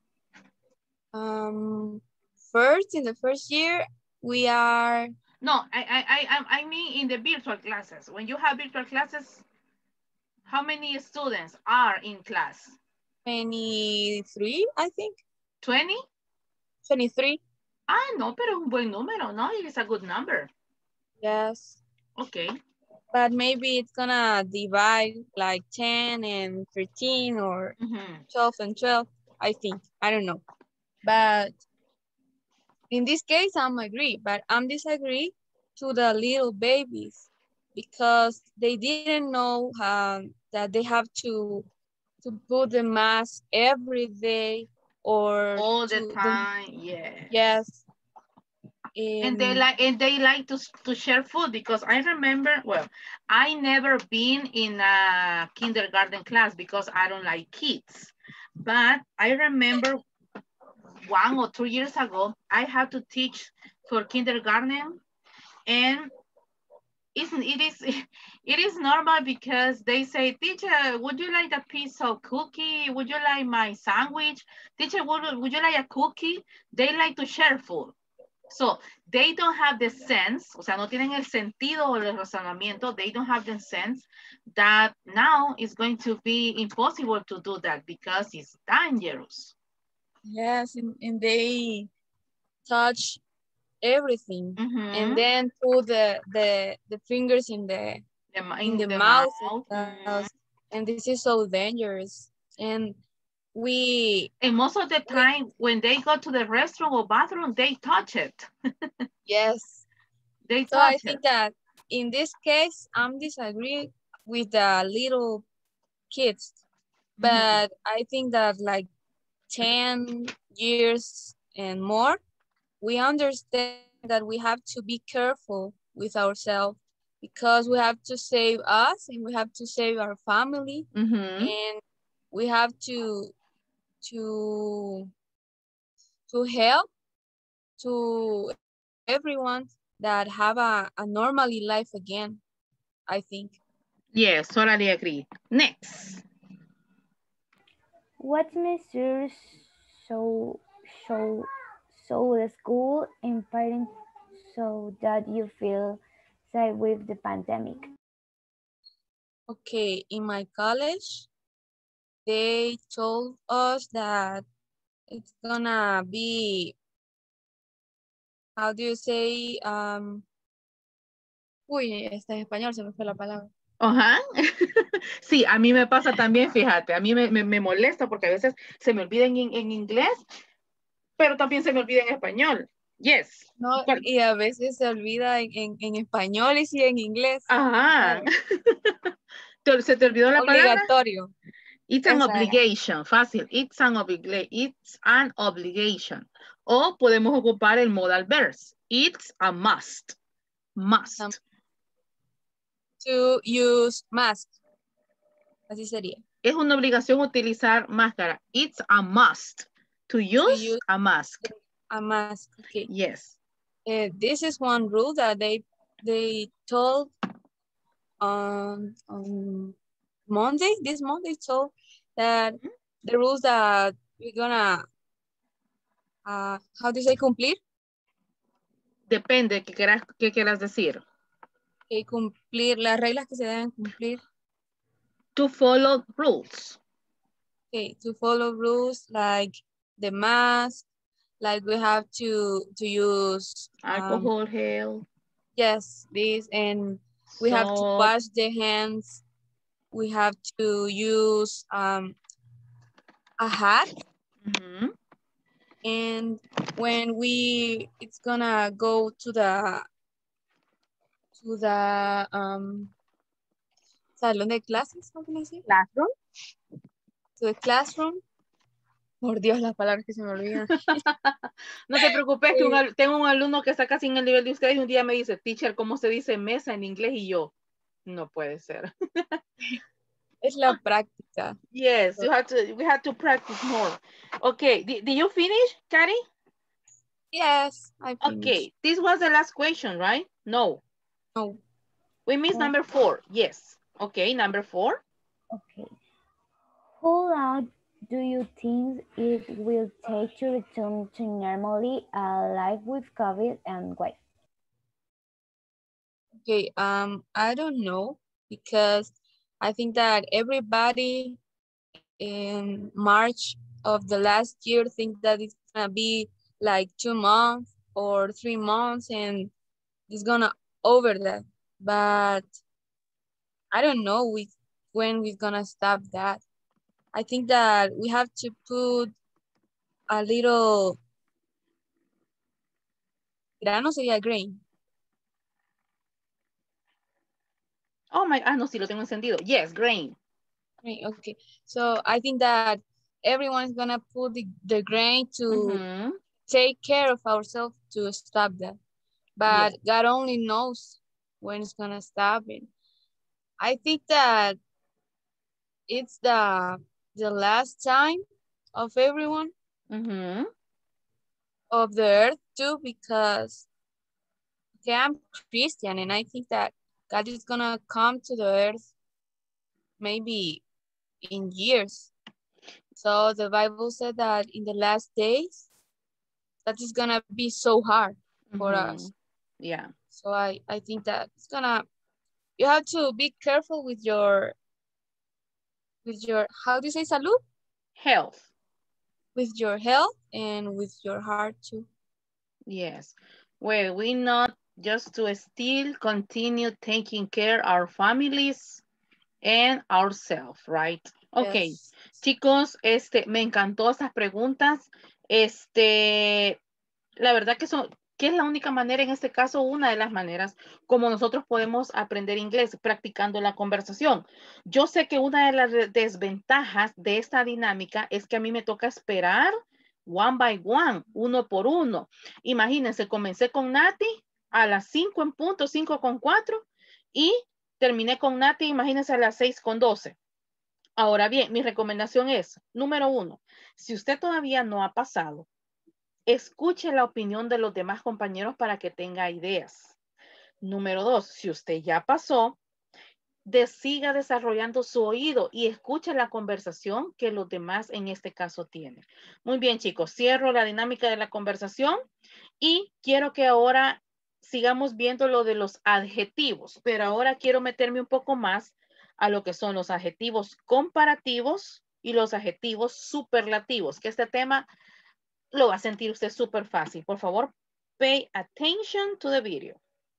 um first in the first year we are No, I I I I mean in the virtual classes. When you have virtual classes, how many students are in class? twenty-three, I think. twenty? twenty-three. Ah, no, pero es un buen número, no? It is a good number. Yes. Okay. But maybe it's gonna divide like ten and thirteen or Mm-hmm. twelve and twelve, I think. I don't know. But in this case, I'm agree, but I'm disagree to the little babies because they didn't know um, that they have to to put the mask every day or All the to the, time, yes. yes. And they Um, like and they like to to share food because I remember, well, I never been in a kindergarten class because I don't like kids. But I remember one or two years ago, I had to teach for kindergarten, and isn't it is it is normal because they say, teacher, would you like a piece of cookie? Would you like my sandwich? Teacher, would, would you like a cookie? They like to share food. So they don't have the sense, o sea, no tienen el sentido o el razonamiento, they don't have the sense that now it's going to be impossible to do that because it's dangerous. Yes, and, and they touch everything, Mm-hmm. and then put the the the fingers in the The, in the, the mouth, mouth. uh, and this is so dangerous. And we and most of the time we, when they go to the restroom or bathroom, they touch it. Yes, they so touch I it. think that in this case I'm disagree with the little kids, but mm-hmm. I think that like ten years and more, we understand that we have to be careful with ourselves because we have to save us and we have to save our family, mm-hmm. and we have to to to help to everyone that have a, a normally life again, I think. Yes, totally agree. Next. What measures show show so the school and parents so that you feel safe with the pandemic? Okay, in my college, they told us that it's gonna be, how do you say, um, uy, está en español, se me fue la palabra. Ajá. Sí, a mí me pasa también, fíjate, a mí me, me, me molesta porque a veces se me olvida en, en inglés, pero también se me olvida en español. Yes. No, y a veces se olvida en, en, en español y sí en inglés. Ajá. ¿Se te olvidó la palabra? Obligatorio. It's an Esa obligation, era. Fácil. It's an, obli it's an obligation. O podemos ocupar el modal verse. It's a must. Must. Um, to use mask. Así sería. Es una obligación utilizar máscara. It's a must. To use, to use a mask. A mask, okay. Yes. Uh, this is one rule that they they told on, on Monday, this Monday told that mm-hmm. the rules that we're gonna, uh, how do you say, cumplir? Depende, ¿qué quieras, qué quieras decir? Que cumplir, las reglas que se deben cumplir. To follow rules. Okay, to follow rules like the mask, like we have to to use alcohol, um, gel. Yes, this, and we so, have to wash the hands. We have to use um, a hat. Mm-hmm. And when we, it's gonna go to the to the um, salón de clases, how can I say? Classroom. To the classroom. Por Dios, las palabras que se me olvidan. No te preocupes, que un, tengo un alumno que está casi en el nivel de ustedes y un día me dice, teacher, ¿cómo se dice mesa en inglés? Y yo, no puede ser. Es la práctica. Yes, you have to, we have to practice more. Okay, did, did you finish, Cari? Yes, I finished. Okay, this was the last question, right? No. No. We missed okay. number four. Yes. Okay, number four. Okay. How long do you think it will take to return to normally uh, life with COVID and why? Okay, um, I don't know because I think that everybody in March of the last year think that it's gonna be like two months or three months and it's gonna over that. But I don't know we, when we're gonna stop that. I think that we have to put a little grano sería grain. Oh my, ah, no, sí, lo tengo encendido. Yes, grain. Grain, okay. So I think that everyone's gonna put the, the grain to mm-hmm. take care of ourselves to stop that. But yes. God only knows when it's gonna stop it. I think that it's the the last time of everyone, mm-hmm. of the earth too, because okay, I'm Christian and I think that God is gonna come to the earth maybe in years. So the Bible said that in the last days, that is gonna be so hard. for Mhm. us. Yeah. So I, I think that it's gonna, you have to be careful with your, with your, how do you say salud? Health. With your health and with your heart too. Yes. Well, we not just to still continue taking care our families and ourselves, right? Okay. Yes. Chicos, este, me encantó estas preguntas. Este, la verdad que son, que es la única manera, en este caso, una de las maneras como nosotros podemos aprender inglés, practicando la conversación. Yo sé que una de las desventajas de esta dinámica es que a mí me toca esperar one by one, uno por uno. Imagínense, comencé con Nati a las cinco en punto, cinco con cuatro, y terminé con Nati, imagínense, a las seis con doce. Ahora bien, mi recomendación es, número uno, si usted todavía no ha pasado, escuche la opinión de los demás compañeros para que tenga ideas. Número dos, si usted ya pasó, de siga desarrollando su oído y escuche la conversación que los demás en este caso tienen. Muy bien, chicos, cierro la dinámica de la conversación y quiero que ahora sigamos viendo lo de los adjetivos, pero ahora quiero meterme un poco más a lo que son los adjetivos comparativos y los adjetivos superlativos, que este tema lo va a sentir usted súper fácil. Por favor, pay attention to the video.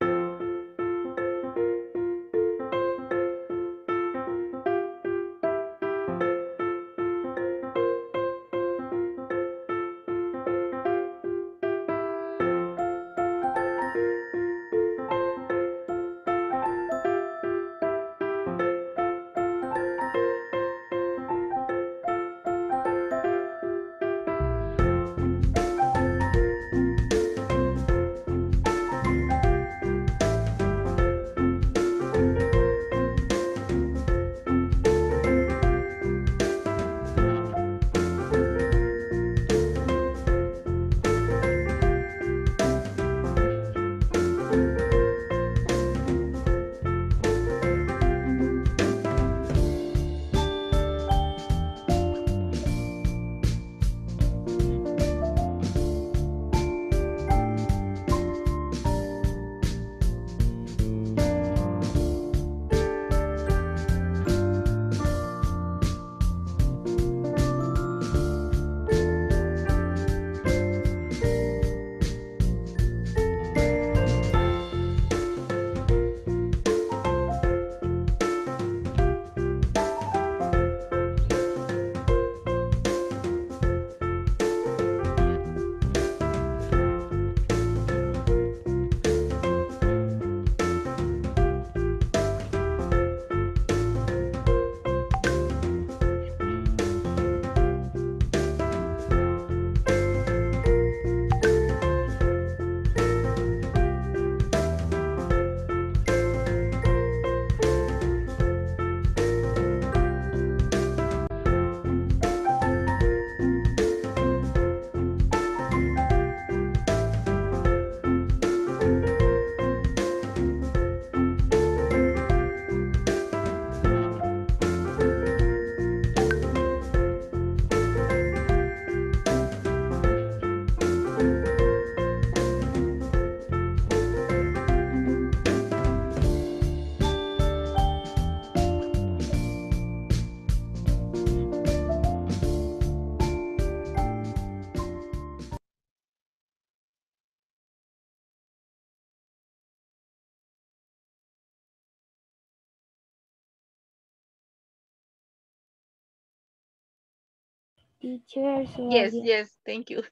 Teacher, so Yes, again. yes, thank you.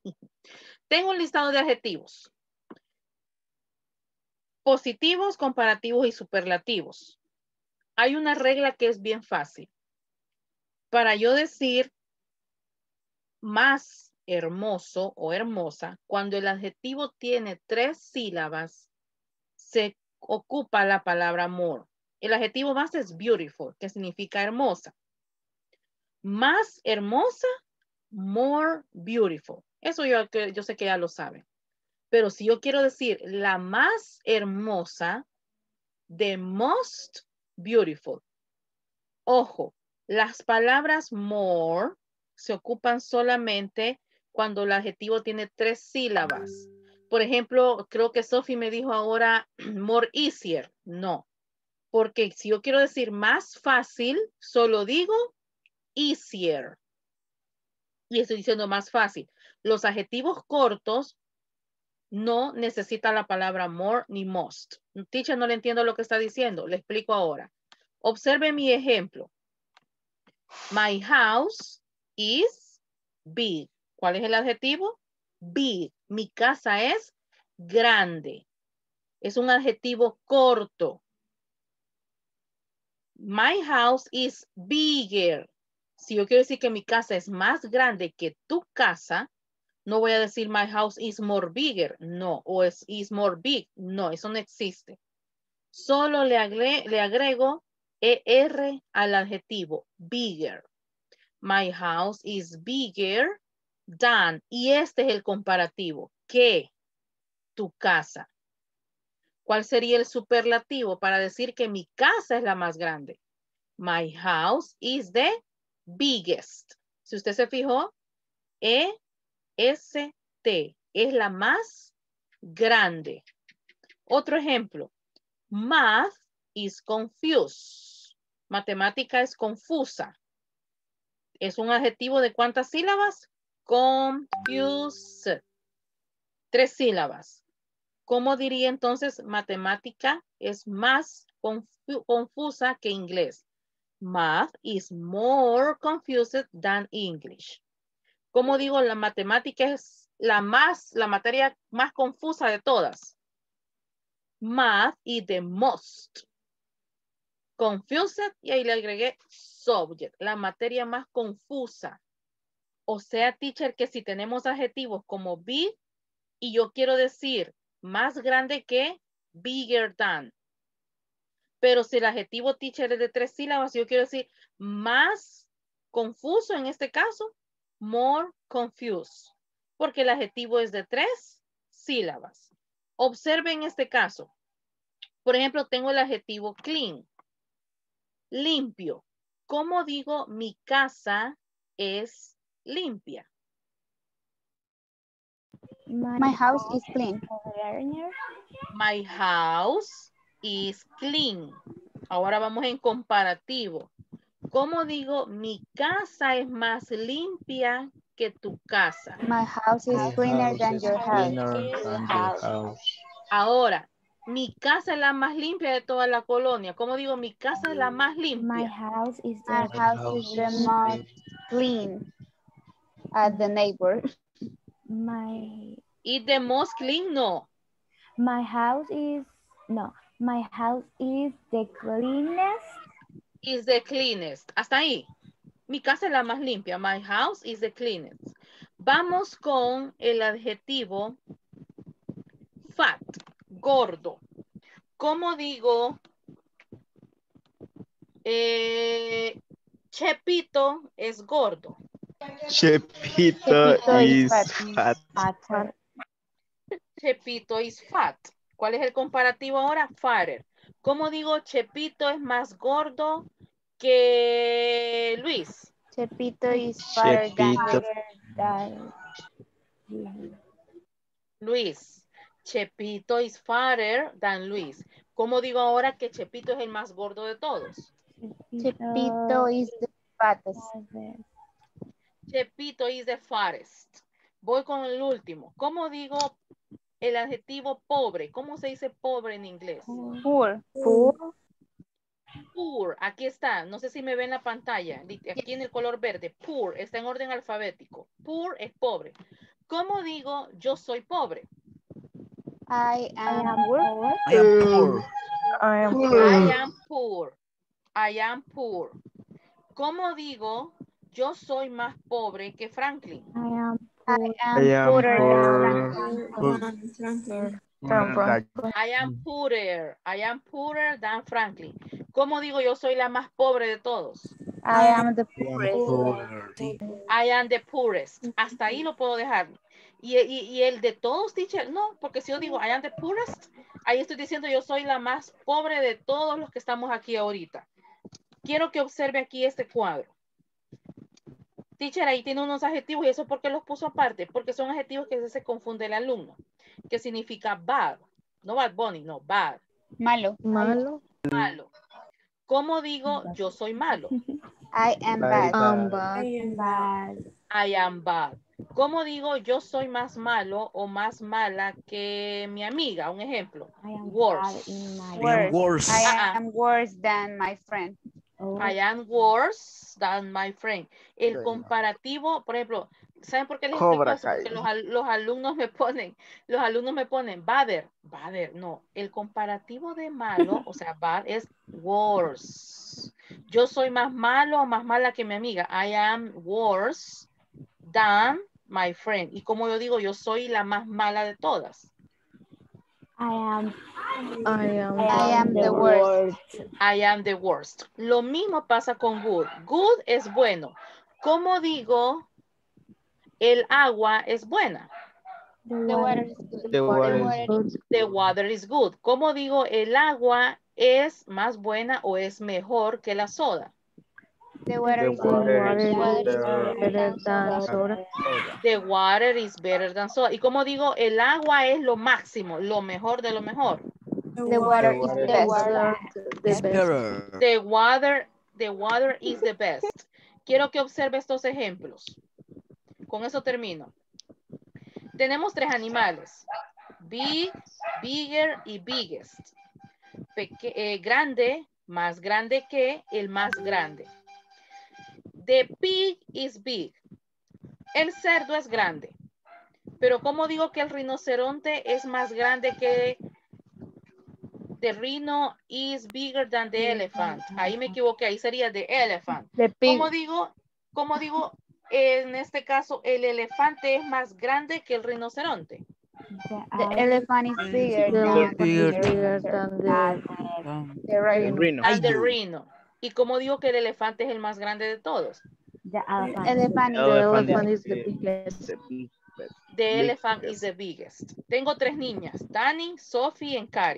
Tengo un listado de adjetivos. Positivos, comparativos y superlativos. Hay una regla que es bien fácil. Para yo decir más hermoso o hermosa, cuando el adjetivo tiene tres sílabas, se ocupa la palabra more. El adjetivo más es beautiful, que significa hermosa. Más hermosa, more beautiful. Eso yo, yo sé que ya lo saben. Pero si yo quiero decir la más hermosa, the most beautiful. Ojo, las palabras more se ocupan solamente cuando el adjetivo tiene tres sílabas. Por ejemplo, creo que Sophie me dijo ahora more easier. No, porque si yo quiero decir más fácil, solo digo easier. Y estoy diciendo más fácil. Los adjetivos cortos no necesitan la palabra more ni most. Teacher, no le entiendo lo que está diciendo. Le explico ahora. Observe mi ejemplo. My house is big. ¿Cuál es el adjetivo? Big. Mi casa es grande. Es un adjetivo corto. My house is bigger. Si yo quiero decir que mi casa es más grande que tu casa, no voy a decir my house is more bigger. No. O es is more big. No, eso no existe. Solo le, agre le agrego er al adjetivo bigger. My house is bigger than. Y este es el comparativo. Que tu casa. ¿Cuál sería el superlativo para decir que mi casa es la más grande? My house is the biggest. Si usted se fijó, E S T es la más grande. Otro ejemplo. Math is confused. Matemática es confusa. ¿Es un adjetivo de cuántas sílabas? Confused. Tres sílabas. ¿Cómo diría entonces matemática es más confu confusa que inglés? Math is more confused than English. ¿Cómo digo la matemática es la más, la materia más confusa de todas? Math is the most confused, y ahí le agregué subject, la materia más confusa. O sea, teacher, que si tenemos adjetivos como big y yo quiero decir más grande que, bigger than. Pero si el adjetivo teacher es de tres sílabas, yo quiero decir más confuso en este caso, more confused. Porque el adjetivo es de tres sílabas. Observen este caso. Por ejemplo, tengo el adjetivo clean. Limpio. ¿Cómo digo mi casa es limpia? My, My house is clean. My house is clean. Ahora vamos en comparativo. ¿Cómo digo mi casa es más limpia que tu casa? My house is My cleaner house than is your cleaner house. than your house. Ahora, mi casa es la más limpia de toda la colonia. ¿Cómo digo mi casa es la más limpia? My house is My the, house house is the is most clean at the neighbor. my ¿Y the most clean? No. my house is no. My house is the cleanest. Is the cleanest. Hasta ahí. Mi casa es la más limpia. My house is the cleanest. Vamos con el adjetivo fat, gordo. ¿Cómo digo? Eh, Chepito es gordo. Chepito, Chepito is is fat. Fatter. Chepito is fat. ¿Cuál es el comparativo ahora? Fatter. ¿Cómo digo Chepito es más gordo que Luis? Chepito is fatter than Chepito. Luis. Luis. Chepito is fatter than Luis. ¿Cómo digo ahora que Chepito es el más gordo de todos? Chepito is the fattest. Chepito is the fattest. Voy con el último. ¿Cómo digo el adjetivo pobre? ¿Cómo se dice pobre en inglés? Poor. Poor. Poor. Aquí está. No sé si me ven la pantalla. Aquí en el color verde. Poor. Está en orden alfabético. Poor es pobre. ¿Cómo digo yo soy pobre? I am, I am poor. poor. I am poor. I am I am poor. I am poor. ¿Cómo digo yo soy más pobre que Franklin? I am I poor. am I am poorer poor. than Franklin. I am poorer. I am poorer than Franklin. ¿Cómo digo yo soy la más pobre de todos? I am the I am poorest. poor. I am the poorest. Hasta ahí lo puedo dejar. Y, y, y el de todos, teacher, no, porque si yo digo I am the poorest, ahí estoy diciendo yo soy la más pobre de todos los que estamos aquí ahorita. Quiero que observe aquí este cuadro. Teacher, ahí tiene unos adjetivos y eso ¿por qué los puso aparte? Porque son adjetivos que a veces se confunde el alumno. Que significa bad. No bad bunny, no, bad. Malo. Malo. Malo. ¿Cómo digo yo soy malo? I am Like bad. Um, that. bad. I am Bad. I am bad. ¿Cómo digo yo soy más malo o más mala que mi amiga? Un ejemplo. I am bad Worse. in my I am Worse. worse. I Ah, ah. am worse than my friend. oh, I am worse than my friend. El comparativo, por ejemplo, ¿saben por qué les explico Cobra eso? Kai. Porque los, al- los alumnos me ponen, los alumnos me ponen, badder, badder, no. El comparativo de malo, o sea, bad es worse. Yo soy más malo o más mala que mi amiga. I am worse than my friend. Y como yo digo, yo soy la más mala de todas. I am I am, I am the worst. I am the worst. Lo mismo pasa con good. Good es bueno. ¿Cómo digo el agua es buena? the The water water. is good. The water is good. The water is good. ¿Cómo digo el agua es más buena o es mejor que la soda? The water The is water good. is The water is better better than than soda. soda. The water is better than soda. ¿Y cómo digo el agua es lo máximo, lo mejor de lo mejor? The water The is water the is best. Water, the It's best. better. The water, the water is the best. Quiero que observe estos ejemplos. Con eso termino. Tenemos tres animales. Big, bigger y biggest. Peque eh, grande, más grande que el más grande. The pig is big. El cerdo es grande. Pero ¿cómo digo que el rinoceronte es más grande que the rhino is bigger than the elephant? Ahí me equivoqué, ahí sería the elephant. The pig. ¿Cómo digo? ¿Cómo digo? En este caso, el elefante es más grande que el rinoceronte. The, The uh, elephant is bigger The than elephant bigger is bigger than the, Um, the rhino. Rhino. Al de rhino. ¿Y cómo digo que el elefante es el más grande de todos? the elephant. Elephant is the Elephant elephant is is the the- biggest. the big- The Big elephant biggest. is the biggest. Tengo tres niñas, Dani, Sophie y Cari.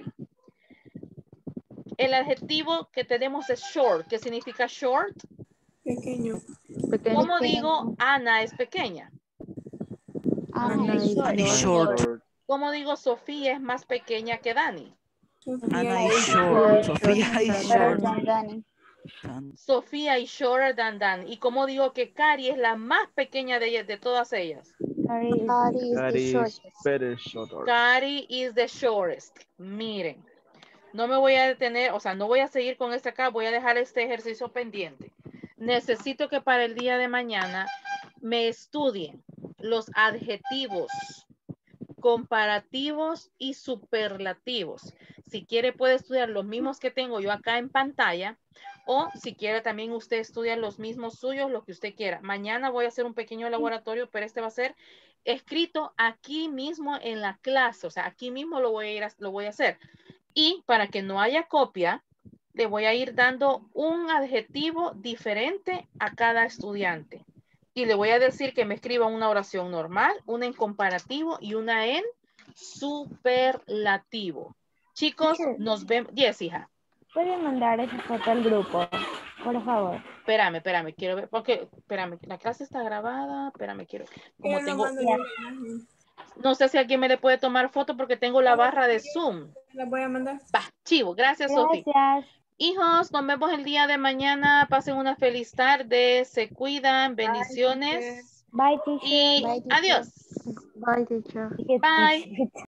El adjetivo que tenemos es short. ¿Qué significa short? Pequeño. Pequeño. ¿Cómo digo Ana es pequeña? Anna Anna is is short. Anna is short. ¿Cómo digo Sofía es más pequeña que Dani? Anna is is short. short. Sophia is Better short. than Danny. Than- Sofía is shorter than Dani. ¿Y cómo digo que Cari es la más pequeña de ellas, de todas ellas? Sorry, is Cari is That the is shortest. better shorter. Cari is the shortest. Miren, no me voy a detener, o sea, no voy a seguir con este acá, voy a dejar este ejercicio pendiente. Necesito que para el día de mañana me estudien los adjetivos comparativos y superlativos. Si quiere puede estudiar los mismos que tengo yo acá en pantalla o si quiere también usted estudia los mismos suyos, lo que usted quiera. Mañana voy a hacer un pequeño laboratorio, pero este va a ser escrito aquí mismo en la clase, o sea, aquí mismo lo voy a ir a, lo voy a hacer. Y para que no haya copia, le voy a ir dando un adjetivo diferente a cada estudiante. Y le voy a decir que me escriba una oración normal, una en comparativo y una en superlativo. Chicos, Teacher. nos vemos. Yes, hija. ¿Puede mandar esa foto al grupo? Por favor. Espérame, espérame, quiero ver, porque, espérame, la clase está grabada, espérame, quiero, como Él no tengo, manda ni una imagen. no sé si alguien me le puede tomar foto porque tengo la barra de Zoom. La voy a mandar. Va, chivo, gracias, Sofi. Gracias. Hijos, nos vemos el día de mañana. Pasen una feliz tarde. Se cuidan. Bendiciones. Bye, teacher. Y Bye, teacher. adiós. Bye, teacher. Bye.